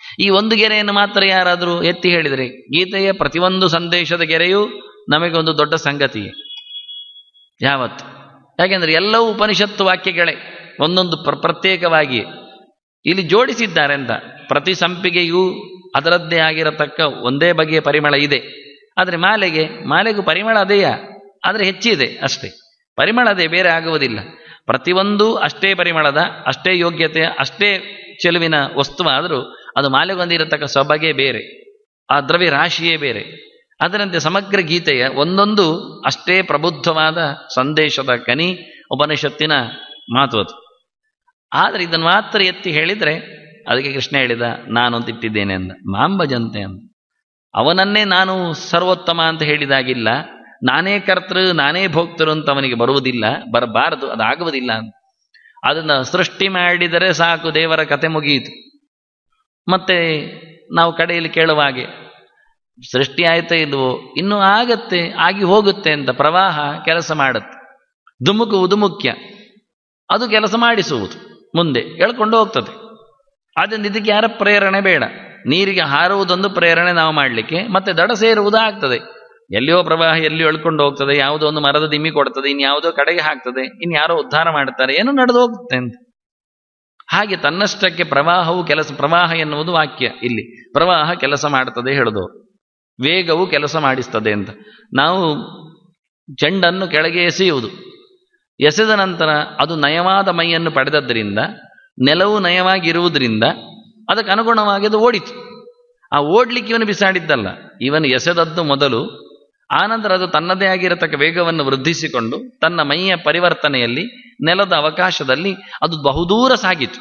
Speaker 1: ಈ ಒಂದು ಗೆರೆಯನ್ನು ಮಾತ್ರ ಯಾರಾದರೂ ಎತ್ತಿ ಹೇಳಿದರೆ ಗೀತೆಯ ಪ್ರತಿಯೊಂದು ಸಂದೇಶದ ಗೆರೆಯೂ ನಮಗೊಂದು ದೊಡ್ಡ ಸಂಗತಿ ಯಾವತ್ತು. ಯಾಕೆಂದರೆ ಎಲ್ಲವೂ ಉಪನಿಷತ್ತು ವಾಕ್ಯಗಳೇ, ಒಂದೊಂದು ಪ್ರತ್ಯೇಕವಾಗಿ ಇಲ್ಲಿ ಜೋಡಿಸಿದ್ದಾರೆ ಅಂತ. ಪ್ರತಿ ಸಂಪಿಗೆಯೂ ಅದರದ್ದೇ ಆಗಿರತಕ್ಕ ಒಂದೇ ಬಗೆಯ ಪರಿಮಳ ಇದೆ. ಆದರೆ ಮಾಲೆಗೂ ಪರಿಮಳ ಅದೇಯ, ಆದರೆ ಹೆಚ್ಚಿದೆ ಅಷ್ಟೇ. ಪರಿಮಳ ಅದೇ, ಬೇರೆ ಆಗುವುದಿಲ್ಲ. ಪ್ರತಿಯೊಂದು ಅಷ್ಟೇ ಪರಿಮಳದ, ಅಷ್ಟೇ ಯೋಗ್ಯತೆಯ, ಅಷ್ಟೇ ಚೆಲುವಿನ ವಸ್ತುವಾದರೂ ಅದು ಮಾಲೆಗೊಂದಿರತಕ್ಕ ಸೊಬಗೆ ಬೇರೆ, ಆ ದ್ರವ್ಯ ರಾಶಿಯೇ ಬೇರೆ. ಅದರಂತೆ ಸಮಗ್ರ ಗೀತೆಯ ಒಂದೊಂದು ಅಷ್ಟೇ ಪ್ರಬುದ್ಧವಾದ ಸಂದೇಶದ ಕನಿ ಉಪನಿಷತ್ತಿನ ಮಾತು ಅದು. ಆದರೆ ಇದನ್ನು ಮಾತ್ರ ಎತ್ತಿ ಹೇಳಿದರೆ ಅದಕ್ಕೆ ಕೃಷ್ಣ ಹೇಳಿದ, ನಾನು ಅಂತ ಇಟ್ಟಿದ್ದೇನೆ ಅಂದ, ಮಾಂಬಜಂತೆ ಅಂತ. ಅವನನ್ನೇ ನಾನು ಸರ್ವೋತ್ತಮ ಅಂತ ಹೇಳಿದಾಗಿಲ್ಲ, ನಾನೇ ಕರ್ತೃ ನಾನೇ ಭೋಕ್ತರು ಅಂತ ಅವನಿಗೆ ಬರುವುದಿಲ್ಲ, ಬರಬಾರದು, ಅದಾಗುವುದಿಲ್ಲ ಅಂತ. ಅದನ್ನು ಸೃಷ್ಟಿ ಮಾಡಿದರೆ ಸಾಕು, ದೇವರ ಕತೆ ಮುಗಿಯಿತು. ಮತ್ತೆ ನಾವು ಕಡೆಯಲ್ಲಿ ಕೇಳುವ ಹಾಗೆ ಸೃಷ್ಟಿ ಆಯ್ತಾ ಇಲ್ವೋ, ಇನ್ನೂ ಆಗತ್ತೆ, ಆಗಿ ಹೋಗುತ್ತೆ ಅಂತ ಪ್ರವಾಹ ಕೆಲಸ ಮಾಡುತ್ತೆ. ಧುಮುಕುವುದು ಮುಖ್ಯ, ಅದು ಕೆಲಸ ಮಾಡಿಸುವುದು, ಮುಂದೆ ಎಳ್ಕೊಂಡು ಹೋಗ್ತದೆ. ಆದ್ದರಿಂದ ಇದಕ್ಕೆ ಯಾರ ಪ್ರೇರಣೆ ಬೇಡ. ನೀರಿಗೆ ಹಾರುವುದೊಂದು ಪ್ರೇರಣೆ ನಾವು ಮಾಡಲಿಕ್ಕೆ, ಮತ್ತೆ ದಡ ಸೇರುವುದು ಆಗ್ತದೆ. ಎಲ್ಲಿಯೋ ಪ್ರವಾಹ ಎಲ್ಲಿಯೋ ಎಳ್ಕೊಂಡು ಹೋಗ್ತದೆ, ಯಾವುದೋ ಒಂದು ಮರದ ದಿಮ್ಮಿ ಕೊಡ್ತದೆ, ಇನ್ಯಾವುದೋ ಕಡೆಗೆ ಹಾಕ್ತದೆ, ಇನ್ಯಾರೋ ಉದ್ಧಾರ ಮಾಡ್ತಾರೆ, ಏನೋ ನಡೆದು ಹೋಗುತ್ತೆ ಅಂತ. ಹಾಗೆ ತನ್ನಷ್ಟಕ್ಕೆ ಪ್ರವಾಹವು ಪ್ರವಾಹ ಎನ್ನುವುದು ವಾಕ್ಯ ಇಲ್ಲಿ. ಪ್ರವಾಹ ಕೆಲಸ ಮಾಡ್ತದೆ ಹೇಳೋದು, ವೇಗವು ಕೆಲಸ ಮಾಡಿಸ್ತದೆ ಅಂತ. ನಾವು ಚೆಂಡನ್ನು ಕೆಳಗೆ ಎಸೆಯುವುದು, ಎಸೆದ ನಂತರ ಅದು ನಯವಾದ ಮೈಯನ್ನು ಪಡೆದದ್ದರಿಂದ, ನೆಲವು ನಯವಾಗಿರುವುದರಿಂದ ಅದಕ್ಕೆ ಅನುಗುಣವಾಗಿ ಅದು ಓಡಿತು. ಆ ಓಡ್ಲಿಕ್ಕೆ ಇವನು ಬಿಸಾಡಿದ್ದಲ್ಲ, ಇವನು ಎಸೆದದ್ದು ಮೊದಲು, ಆನಂತರ ಅದು ತನ್ನದೇ ಆಗಿರತಕ್ಕ ವೇಗವನ್ನು ವೃದ್ಧಿಸಿಕೊಂಡು ತನ್ನ ಮೈಯ ಪರಿವರ್ತನೆಯಲ್ಲಿ ನೆಲದ ಅವಕಾಶದಲ್ಲಿ ಅದು ಬಹುದೂರ ಸಾಗಿತು.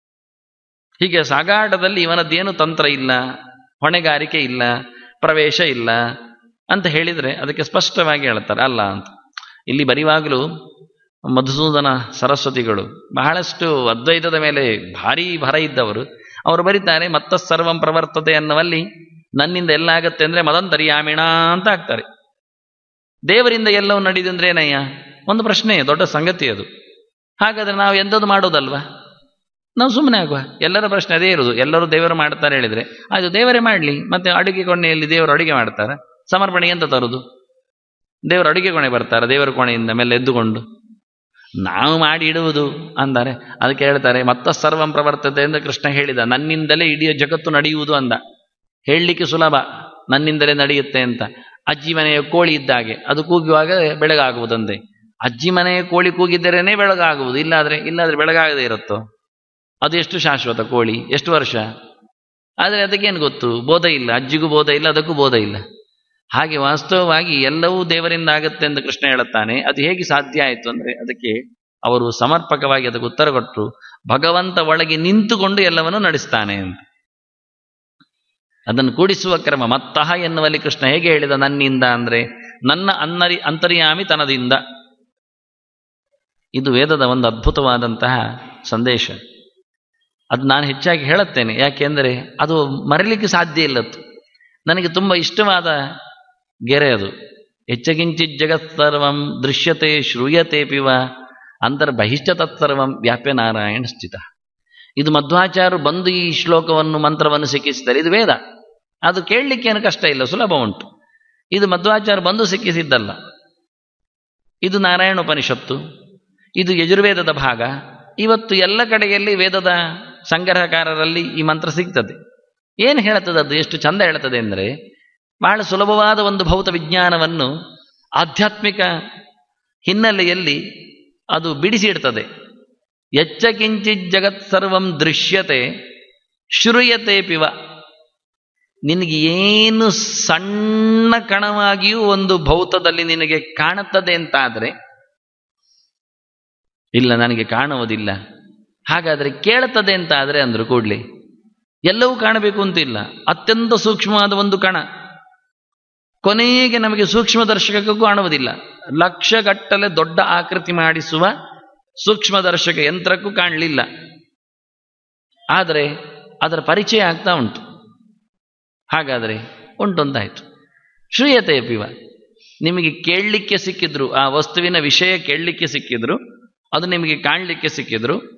Speaker 1: ಹೀಗೆ ಸಾಗಾಟದಲ್ಲಿ ಇವನದ್ದೇನು ತಂತ್ರ ಇಲ್ಲ, ಹೊಣೆಗಾರಿಕೆ ಇಲ್ಲ, ಪ್ರವೇಶ ಇಲ್ಲ ಅಂತ ಹೇಳಿದರೆ ಅದಕ್ಕೆ ಸ್ಪಷ್ಟವಾಗಿ ಹೇಳ್ತಾರೆ ಅಲ್ಲ ಅಂತ. ಇಲ್ಲಿ ಬರೆಯುವಾಗಲೂ ಮಧುಸೂದನ ಸರಸ್ವತಿಗಳು ಬಹಳಷ್ಟು ಅದ್ವೈತದ ಮೇಲೆ ಭಾರೀ ಭರ ಇದ್ದವರು, ಅವರು ಬರೀತಾರೆ ಮತ್ತಸ್ಸರ್ವಂ ಪ್ರವರ್ತತೆ ಅನ್ನುವಲ್ಲಿ ನನ್ನಿಂದ ಎಲ್ಲ ಆಗತ್ತೆ ಅಂದರೆ ಮದಂತರ್ಯಾಮಿಣ ಅಂತ ಆಗ್ತಾರೆ. ದೇವರಿಂದ ಎಲ್ಲವೂ ನಡೆಯುದು ಅಂದ್ರೆ ಏನಯ್ಯ, ಒಂದು ಪ್ರಶ್ನೆ, ದೊಡ್ಡ ಸಂಗತಿ ಅದು. ಹಾಗಾದರೆ ನಾವು ಎಂಥದ್ದು ಮಾಡೋದಲ್ವಾ, ನಾವು ಸುಮ್ಮನೆ ಆಗುವ. ಎಲ್ಲರ ಪ್ರಶ್ನೆ ಅದೇ ಇರುವುದು, ಎಲ್ಲರೂ ದೇವರು ಮಾಡ್ತಾರೆ ಹೇಳಿದರೆ ಅದು ದೇವರೇ ಮಾಡಲಿ. ಮತ್ತೆ ಅಡುಗೆ ಕೊನೆಯಲ್ಲಿ ದೇವರು ಅಡುಗೆ ಮಾಡ್ತಾರೆ, ಸಮರ್ಪಣೆ ಎಂತ ತರುವುದು? ದೇವರು ಅಡುಗೆ ಕೋಣೆ ಬರ್ತಾರೆ, ದೇವರ ಕೋಣೆಯಿಂದ ಮೇಲೆ ಎದ್ದುಕೊಂಡು ನಾವು ಮಾಡಿ ಇಡುವುದು ಅಂತಾರೆ. ಅದಕ್ಕೆ ಹೇಳ್ತಾರೆ ಮತ್ತಸ್ಸರ್ವಂ ಪ್ರವರ್ತತೆ ಎಂದು ಕೃಷ್ಣ ಹೇಳಿದ, ನನ್ನಿಂದಲೇ ಇಡೀ ಜಗತ್ತು ನಡೆಯುವುದು ಅಂದ. ಹೇಳಲಿಕ್ಕೆ ಸುಲಭ, ನನ್ನಿಂದಲೇ ನಡೆಯುತ್ತೆ ಅಂತ. ಅಜ್ಜಿ ಮನೆಯ ಕೋಳಿ ಇದ್ದಾಗೆ, ಅದು ಕೂಗುವಾಗ ಬೆಳಗಾಗುವುದಂತೆ. ಅಜ್ಜಿ ಮನೆಯ ಕೋಳಿ ಕೂಗಿದ್ದರೇನೆ ಬೆಳಗಾಗುವುದು, ಇಲ್ಲಾದ್ರೆ ಬೆಳಗಾಗದೇ ಇರುತ್ತೋ? ಅದು ಎಷ್ಟು ಶಾಶ್ವತ ಕೋಳಿ, ಎಷ್ಟು ವರ್ಷ? ಆದರೆ ಅದಕ್ಕೇನು ಗೊತ್ತು, ಬೋಧ ಇಲ್ಲ, ಅಜ್ಜಿಗೂ ಬೋಧ ಇಲ್ಲ, ಅದಕ್ಕೂ ಬೋಧ ಇಲ್ಲ. ಹಾಗೆ ವಾಸ್ತವವಾಗಿ ಎಲ್ಲವೂ ದೇವರಿಂದ ಆಗತ್ತೆ ಎಂದು ಕೃಷ್ಣ ಹೇಳುತ್ತಾನೆ. ಅದು ಹೇಗೆ ಸಾಧ್ಯ ಆಯಿತು ಅಂದರೆ ಅದಕ್ಕೆ ಅವರು ಸಮರ್ಪಕವಾಗಿ ಅದಕ್ಕೆ ಉತ್ತರ ಕೊಟ್ಟರು, ಭಗವಂತ ಒಳಗೆ ನಿಂತುಕೊಂಡು ಎಲ್ಲವನ್ನು ನಡೆಸ್ತಾನೆ ಅಂತ. ಅದನ್ನು ಕೂಡಿಸುವ ಕ್ರಮ ಮತ್ತಃ ಎನ್ನುವಲ್ಲಿ ಕೃಷ್ಣ ಹೇಗೆ ಹೇಳಿದ ನನ್ನಿಂದ ಅಂದರೆ ನನ್ನ ಅಂತರ್ಯಾಮಿ ತನದಿಂದ. ಇದು ವೇದದ ಒಂದು ಅದ್ಭುತವಾದಂತಹ ಸಂದೇಶ. ಅದು ನಾನು ಹೆಚ್ಚಾಗಿ ಹೇಳುತ್ತೇನೆ, ಯಾಕೆಂದರೆ ಅದು ಮರೀಲಿಕ್ಕೆ ಸಾಧ್ಯ ಇಲ್ಲತ್ತು. ನನಗೆ ತುಂಬ ಇಷ್ಟವಾದ ಗೆರೆ ಅದು. ಹೆಚ್ಚಗಿಂಚಿತ್ ಜಗತ್ಸರ್ವಂ ದೃಶ್ಯತೆ ಶ್ರೂಯತೆ ಪಿವ ಅಂತರ್ಬಹಿಷ್ಠ ತತ್ಸರ್ವಂ ವ್ಯಾಪ್ಯ ನಾರಾಯಣ ಸ್ಥಿತ. ಇದು ಮಧ್ವಾಚಾರ್ಯರು ಬಂದು ಈ ಶ್ಲೋಕವನ್ನು ಮಂತ್ರವನ್ನು ಸಿಕ್ಕಿಸಿದ್ದಾರೆ. ಇದು ವೇದ, ಅದು ಕೇಳಲಿಕ್ಕೇನು ಕಷ್ಟ ಇಲ್ಲ, ಸುಲಭ ಉಂಟು. ಇದು ಮಧ್ವಾಚಾರ್ಯರು ಬಂದು ಸಿಕ್ಕಿಸಿದ್ದಲ್ಲ, ಇದು ನಾರಾಯಣ ಉಪನಿಷತ್ತು, ಇದು ಯಜುರ್ವೇದದ ಭಾಗ. ಇವತ್ತು ಎಲ್ಲ ಕಡೆಯಲ್ಲಿ ವೇದದ ಸಂಗ್ರಹಕಾರರಲ್ಲಿ ಈ ಮಂತ್ರ ಸಿಗ್ತದೆ. ಏನು ಹೇಳ್ತದೆ ಅದು, ಎಷ್ಟು ಚಂದ ಹೇಳ್ತದೆ ಅಂದರೆ ಬಹಳ ಸುಲಭವಾದ ಒಂದು ಭೌತ ವಿಜ್ಞಾನವನ್ನು ಆಧ್ಯಾತ್ಮಿಕ ಹಿನ್ನೆಲೆಯಲ್ಲಿ ಅದು ಬಿಡಿಸಿ ಇಡ್ತದೆ. ಎಚ್ಚಕಿಂಚಿತ್ ಜಗತ್ ಸರ್ವಂ ದೃಶ್ಯತೆ ಶ್ರೂಯತೆ ಪಿವ. ನಿನಗೆ ಏನು ಸಣ್ಣ ಕಣವಾಗಿಯೂ ಒಂದು ಭೌತದಲ್ಲಿ ನಿನಗೆ ಕಾಣುತ್ತದೆ ಅಂತಾದರೆ, ಇಲ್ಲ ನನಗೆ ಕಾಣುವುದಿಲ್ಲ, ಹಾಗಾದರೆ ಕೇಳುತ್ತದೆ ಅಂತ ಆದರೆ ಅಂದರು ಕೂಡಲೇ ಎಲ್ಲವೂ ಕಾಣಬೇಕು ಅಂತಿಲ್ಲ. ಅತ್ಯಂತ ಸೂಕ್ಷ್ಮವಾದ ಒಂದು ಕಣ ಕೊನೆಗೆ ನಮಗೆ ಸೂಕ್ಷ್ಮದರ್ಶಕಕ್ಕೂ ಕಾಣುವುದಿಲ್ಲ. ಲಕ್ಷಗಟ್ಟಲೆ ದೊಡ್ಡ ಆಕೃತಿ ಮಾಡಿಸುವ ಸೂಕ್ಷ್ಮದರ್ಶಕ ಯಂತ್ರಕ್ಕೂ ಕಾಣಲಿಲ್ಲ. ಆದರೆ ಅದರ ಪರಿಚಯ ಆಗ್ತಾ ಉಂಟು. ಹಾಗಾದರೆ ಉಂಟು ಅಂತಾಯಿತು. ಶ್ರೂಯತೆ ಪಿವ, ನಿಮಗೆ ಕೇಳಲಿಕ್ಕೆ ಸಿಕ್ಕಿದ್ರು, ಆ ವಸ್ತುವಿನ ವಿಷಯ ಕೇಳಲಿಕ್ಕೆ ಸಿಕ್ಕಿದ್ರು, ಅದು ನಿಮಗೆ ಕಾಣಲಿಕ್ಕೆ ಸಿಕ್ಕಿದ್ರು,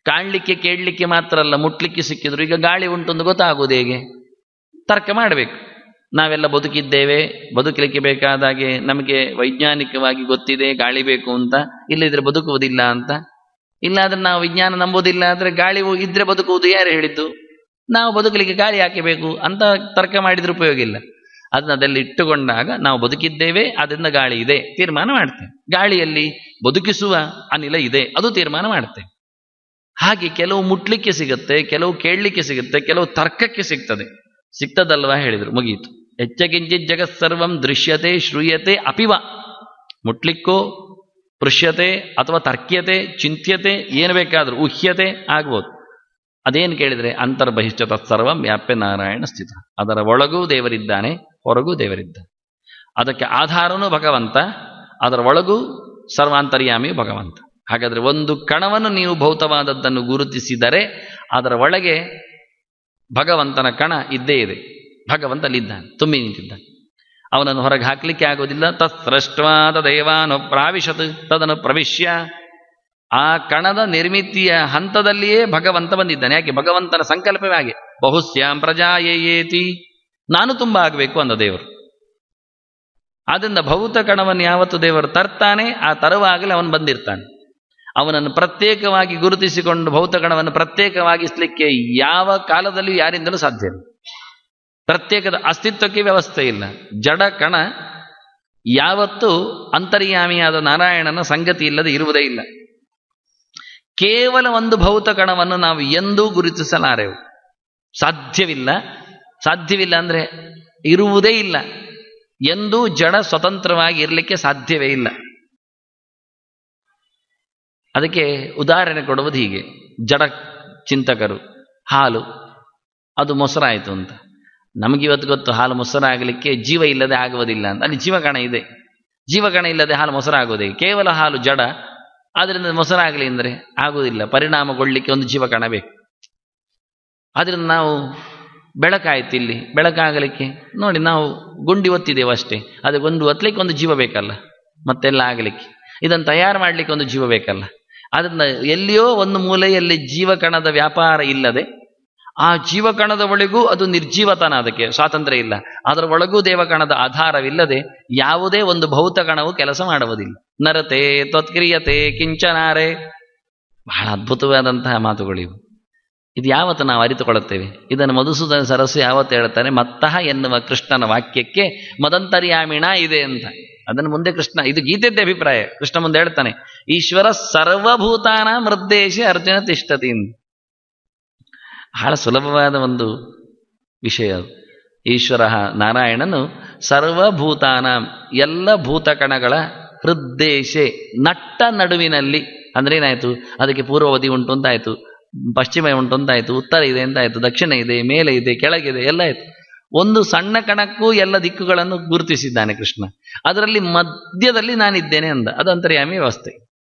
Speaker 1: ಕಾಣಲಿಕ್ಕೆ ಕೇಳಲಿಕ್ಕೆ ಮಾತ್ರ ಅಲ್ಲ, ಮುಟ್ಲಿಕ್ಕೆ ಸಿಕ್ಕಿದ್ರು. ಈಗ ಗಾಳಿ ಉಂಟು ಗೊತ್ತಾಗೋದು ಹೇಗೆ? ತರ್ಕ ಮಾಡಬೇಕು. ನಾವೆಲ್ಲ ಬದುಕಿದ್ದೇವೆ, ಬದುಕಲಿಕ್ಕೆ ಬೇಕಾದಾಗೆ ನಮಗೆ ವೈಜ್ಞಾನಿಕವಾಗಿ ಗೊತ್ತಿದೆ ಗಾಳಿ ಬೇಕು ಅಂತ, ಇಲ್ಲದಿದ್ರೆ ಬದುಕುವುದಿಲ್ಲ ಅಂತ. ಇಲ್ಲಾದ್ರೆ ನಾವು ವಿಜ್ಞಾನ ನಂಬೋದಿಲ್ಲ ಆದರೆ ಗಾಳಿ ಇದ್ರೆ ಬದುಕುವುದು ಯಾರು ಹೇಳಿದ್ದು? ನಾವು ಬದುಕಲಿಕ್ಕೆ ಗಾಳಿ ಹಾಕಬೇಕು ಅಂತ ತರ್ಕ ಮಾಡಿದ್ರೆ ಉಪಯೋಗ ಇಲ್ಲ. ಅದನ್ನೆಲ್ಲ ಇಟ್ಟುಕೊಂಡಾಗ ನಾವು ಬದುಕಿದ್ದೇವೆ, ಅದರಿಂದ ಗಾಳಿ ಇದೆ ತೀರ್ಮಾನ ಮಾಡ್ತೇವೆ. ಗಾಳಿಯಲ್ಲಿ ಬದುಕಿಸುವ ಅನಿಲ ಇದೆ, ಅದು ತೀರ್ಮಾನ ಮಾಡ್ತೇವೆ. ಹಾಗೆ ಕೆಲವು ಮುಟ್ಲಿಕ್ಕೆ ಸಿಗುತ್ತೆ, ಕೆಲವು ಕೇಳಲಿಕ್ಕೆ ಸಿಗುತ್ತೆ, ಕೆಲವು ತರ್ಕಕ್ಕೆ ಸಿಗ್ತದಲ್ವಾ ಹೇಳಿದ್ರು, ಮುಗಿಯಿತು. ಹೆಚ್ಚಕಿಂಚಿತ್ ಜಗತ್ಸರ್ವಂ ದೃಶ್ಯತೆ ಶ್ರೂಯತೆ ಅಪಿವ. ಮುಟ್ಲಿಕ್ಕೋ ಪೃಶ್ಯತೆ ಅಥವಾ ತರ್ಕ್ಯತೆ, ಚಿಂತ್ಯತೆ, ಏನು ಬೇಕಾದರೂ ಊಹ್ಯತೆ ಆಗ್ಬೋದು. ಅದೇನು ಕೇಳಿದರೆ ಅಂತರ್ಬಹಿಷ್ಠ ತತ್ಸರ್ವಂ ವ್ಯಾಪ್ಯ ನಾರಾಯಣ ಸ್ಥಿತ. ಅದರ ಒಳಗೂ ದೇವರಿದ್ದಾನೆ, ಹೊರಗೂ ದೇವರಿದ್ದಾನೆ. ಅದಕ್ಕೆ ಆಧಾರನೂ ಭಗವಂತ, ಅದರ ಒಳಗೂ ಸರ್ವಾಂತರ್ಯಾಮಿಯೂ ಭಗವಂತ. ಹಾಗಾದರೆ ಒಂದು ಕಣವನ್ನು ನೀವು ಭೌತವಾದದ್ದನ್ನು ಗುರುತಿಸಿದರೆ ಅದರ ಒಳಗೆ ಭಗವಂತನ ಕಣ ಇದ್ದೇ ಇದೆ. ಭಗವಂತ ಅಲ್ಲಿದ್ದಾನೆ, ತುಂಬಿ ನಿಂತಿದ್ದಾನೆ. ಅವನನ್ನು ಹೊರಗೆ ಹಾಕಲಿಕ್ಕೆ ಆಗೋದಿಲ್ಲ. ತತ್ಸೃಷ್ಟ್ವಾ ತದೇವಾನು ಪ್ರಾವಿಶತ್ ತದನು ಪ್ರವಿಶ್ಯ. ಆ ಕಣದ ನಿರ್ಮಿತಿಯ ಹಂತದಲ್ಲಿಯೇ ಭಗವಂತ ಬಂದಿದ್ದಾನೆ. ಯಾಕೆ? ಭಗವಂತನ ಸಂಕಲ್ಪವೇ ಹಾಗೆ. ಬಹುಸ್ಯಾಂ ಪ್ರಜಾಯೇತಿ, ನಾನು ತುಂಬ ಆಗಬೇಕು ಅಂದ ದೇವರು. ಆದ್ದರಿಂದ ಭೌತ ಕಣವನ್ನು ಯಾವತ್ತು ದೇವರು ತರ್ತಾನೆ, ಆ ತರುವಾಗಲೇ ಅವನು ಬಂದಿರ್ತಾನೆ. ಅವನನ್ನು ಪ್ರತ್ಯೇಕವಾಗಿ ಗುರುತಿಸಿಕೊಂಡು ಭೌತಗಣವನ್ನು ಪ್ರತ್ಯೇಕವಾಗಿಸಲಿಕ್ಕೆ ಯಾವ ಕಾಲದಲ್ಲಿಯೂ ಯಾರಿಂದಲೂ ಸಾಧ್ಯ ಇಲ್ಲ. ಪ್ರತ್ಯೇಕದ ಅಸ್ತಿತ್ವಕ್ಕೆ ವ್ಯವಸ್ಥೆ ಇಲ್ಲ. ಜಡ ಕಣ ಯಾವತ್ತೂ ಅಂತರ್ಯಾಮಿಯಾದ ನಾರಾಯಣನ ಸಂಗತಿ ಇಲ್ಲದೆ ಇರುವುದೇ ಇಲ್ಲ. ಕೇವಲ ಒಂದು ಭೌತ ಕಣವನ್ನು ನಾವು ಎಂದೂ ಗುರುತಿಸಲಾರೆವು, ಸಾಧ್ಯವಿಲ್ಲ. ಸಾಧ್ಯವಿಲ್ಲ ಅಂದರೆ ಇರುವುದೇ ಇಲ್ಲ. ಎಂದೂ ಜಡ ಸ್ವತಂತ್ರವಾಗಿ ಇರಲಿಕ್ಕೆ ಸಾಧ್ಯವೇ ಇಲ್ಲ. ಅದಕ್ಕೆ ಉದಾಹರಣೆ ಕೊಡುವುದು ಹೀಗೆ. ಜಡ ಚಿಂತಕರು ಹಾಲು ಅದು ಮೊಸರಾಯಿತು ಅಂತ. ನಮಗಿವತ್ತು ಗೊತ್ತು ಹಾಲು ಮೊಸರಾಗಲಿಕ್ಕೆ ಜೀವ ಇಲ್ಲದೆ ಆಗುವುದಿಲ್ಲ ಅಂತ. ಅಲ್ಲಿ ಜೀವಕಣ ಇದೆ. ಜೀವಕಣ ಇಲ್ಲದೆ ಹಾಲು ಮೊಸರಾಗೋದೇ? ಕೇವಲ ಹಾಲು ಜಡ, ಆದ್ದರಿಂದ ಮೊಸರಾಗಲಿ ಅಂದರೆ ಆಗುವುದಿಲ್ಲ. ಪರಿಣಾಮಗೊಳ್ಳಲಿಕ್ಕೆ ಒಂದು ಜೀವಕಣ ಬೇಕು. ಆದ್ದರಿಂದ ನಾವು ಬೆಳಕಾಯ್ತು, ಇಲ್ಲಿ ಬೆಳಕಾಗಲಿಕ್ಕೆ ನೋಡಿ ನಾವು ಗುಂಡಿ ಒತ್ತಿದ್ದೇವೆ ಅಷ್ಟೇ. ಅದು ಗುಂಡು ಒತ್ತಲಿಕ್ಕೆ ಒಂದು ಜೀವ ಬೇಕಲ್ಲ, ಮತ್ತೆಲ್ಲ ಆಗಲಿಕ್ಕೆ. ಇದನ್ನು ತಯಾರು ಮಾಡಲಿಕ್ಕೆ ಒಂದು ಜೀವ ಬೇಕಲ್ಲ. ಅದರಿಂದ ಎಲ್ಲಿಯೋ ಒಂದು ಮೂಲೆಯಲ್ಲಿ ಜೀವಕಣದ ವ್ಯಾಪಾರ ಇಲ್ಲದೆ, ಆ ಜೀವಕಣದ ಒಳಗೂ ಅದು ನಿರ್ಜೀವತನ, ಅದಕ್ಕೆ ಸ್ವಾತಂತ್ರ್ಯ ಇಲ್ಲ. ಅದರ ಒಳಗೂ ದೇವಕಣದ ಆಧಾರವಿಲ್ಲದೆ ಯಾವುದೇ ಒಂದು ಭೌತ ಕಣವು ಕೆಲಸ ಮಾಡುವುದಿಲ್ಲ. ನರತೆ ತ್ವತ್ಕ್ರಿಯತೆ ಕಿಂಚನಾರೆ. ಬಹಳ ಅದ್ಭುತವಾದಂತಹ ಮಾತುಗಳಿವು. ಇದು ಯಾವತ್ತು ನಾವು ಅರಿತುಕೊಳ್ಳುತ್ತೇವೆ? ಇದನ್ನು ಮಧುಸೂದನ ಸರಸ್ಸು ಯಾವತ್ತು ಹೇಳ್ತಾನೆ? ಮತ್ತಃ ಎನ್ನುವ ಕೃಷ್ಣನ ವಾಕ್ಯಕ್ಕೆ ಮದಂತರ್ಯಾಮಿಣ ಇದೆ ಅಂತ. ಅದನ್ನು ಮುಂದೆ ಕೃಷ್ಣ, ಇದು ಗೀತೆದ್ದೇ ಅಭಿಪ್ರಾಯ, ಕೃಷ್ಣ ಮುಂದೆ ಹೇಳ್ತಾನೆ, ಈಶ್ವರ ಸರ್ವಭೂತಾನ ಮೃದ್ದೇಶಿ ಅರ್ಜುನ ತಿಷ್ಠತಿ. ಬಹಳ ಸುಲಭವಾದ ಒಂದು ವಿಷಯ ಅದು. ಈಶ್ವರ ನಾರಾಯಣನು ಸರ್ವಭೂತಾನ, ಎಲ್ಲ ಭೂತಕಣಗಳ ಹೃದ್ದೇಶೆ, ನಟ್ಟ ನಡುವಿನಲ್ಲಿ. ಅಂದ್ರೆ ಏನಾಯ್ತು? ಅದಕ್ಕೆ ಪೂರ್ವವಧಿ ಉಂಟು ಅಂತಾಯ್ತು, ಪಶ್ಚಿಮ ಉಂಟು ಅಂತಾಯ್ತು, ಉತ್ತರ ಇದೆ ಅಂತಾಯ್ತು, ದಕ್ಷಿಣ ಇದೆ, ಮೇಲೆ ಇದೆ, ಕೆಳಗಿದೆ, ಎಲ್ಲ ಆಯ್ತು. ಒಂದು ಸಣ್ಣ ಕಣಕ್ಕೂ ಎಲ್ಲ ದಿಕ್ಕುಗಳನ್ನು ಗುರುತಿಸಿದ್ದಾನೆ ಕೃಷ್ಣ. ಅದರಲ್ಲಿ ಮಧ್ಯದಲ್ಲಿ ನಾನಿದ್ದೇನೆ ಅಂದ. ಅದು ಅಂತರ್ಯಾಮಿ ವ್ಯವಸ್ಥೆ.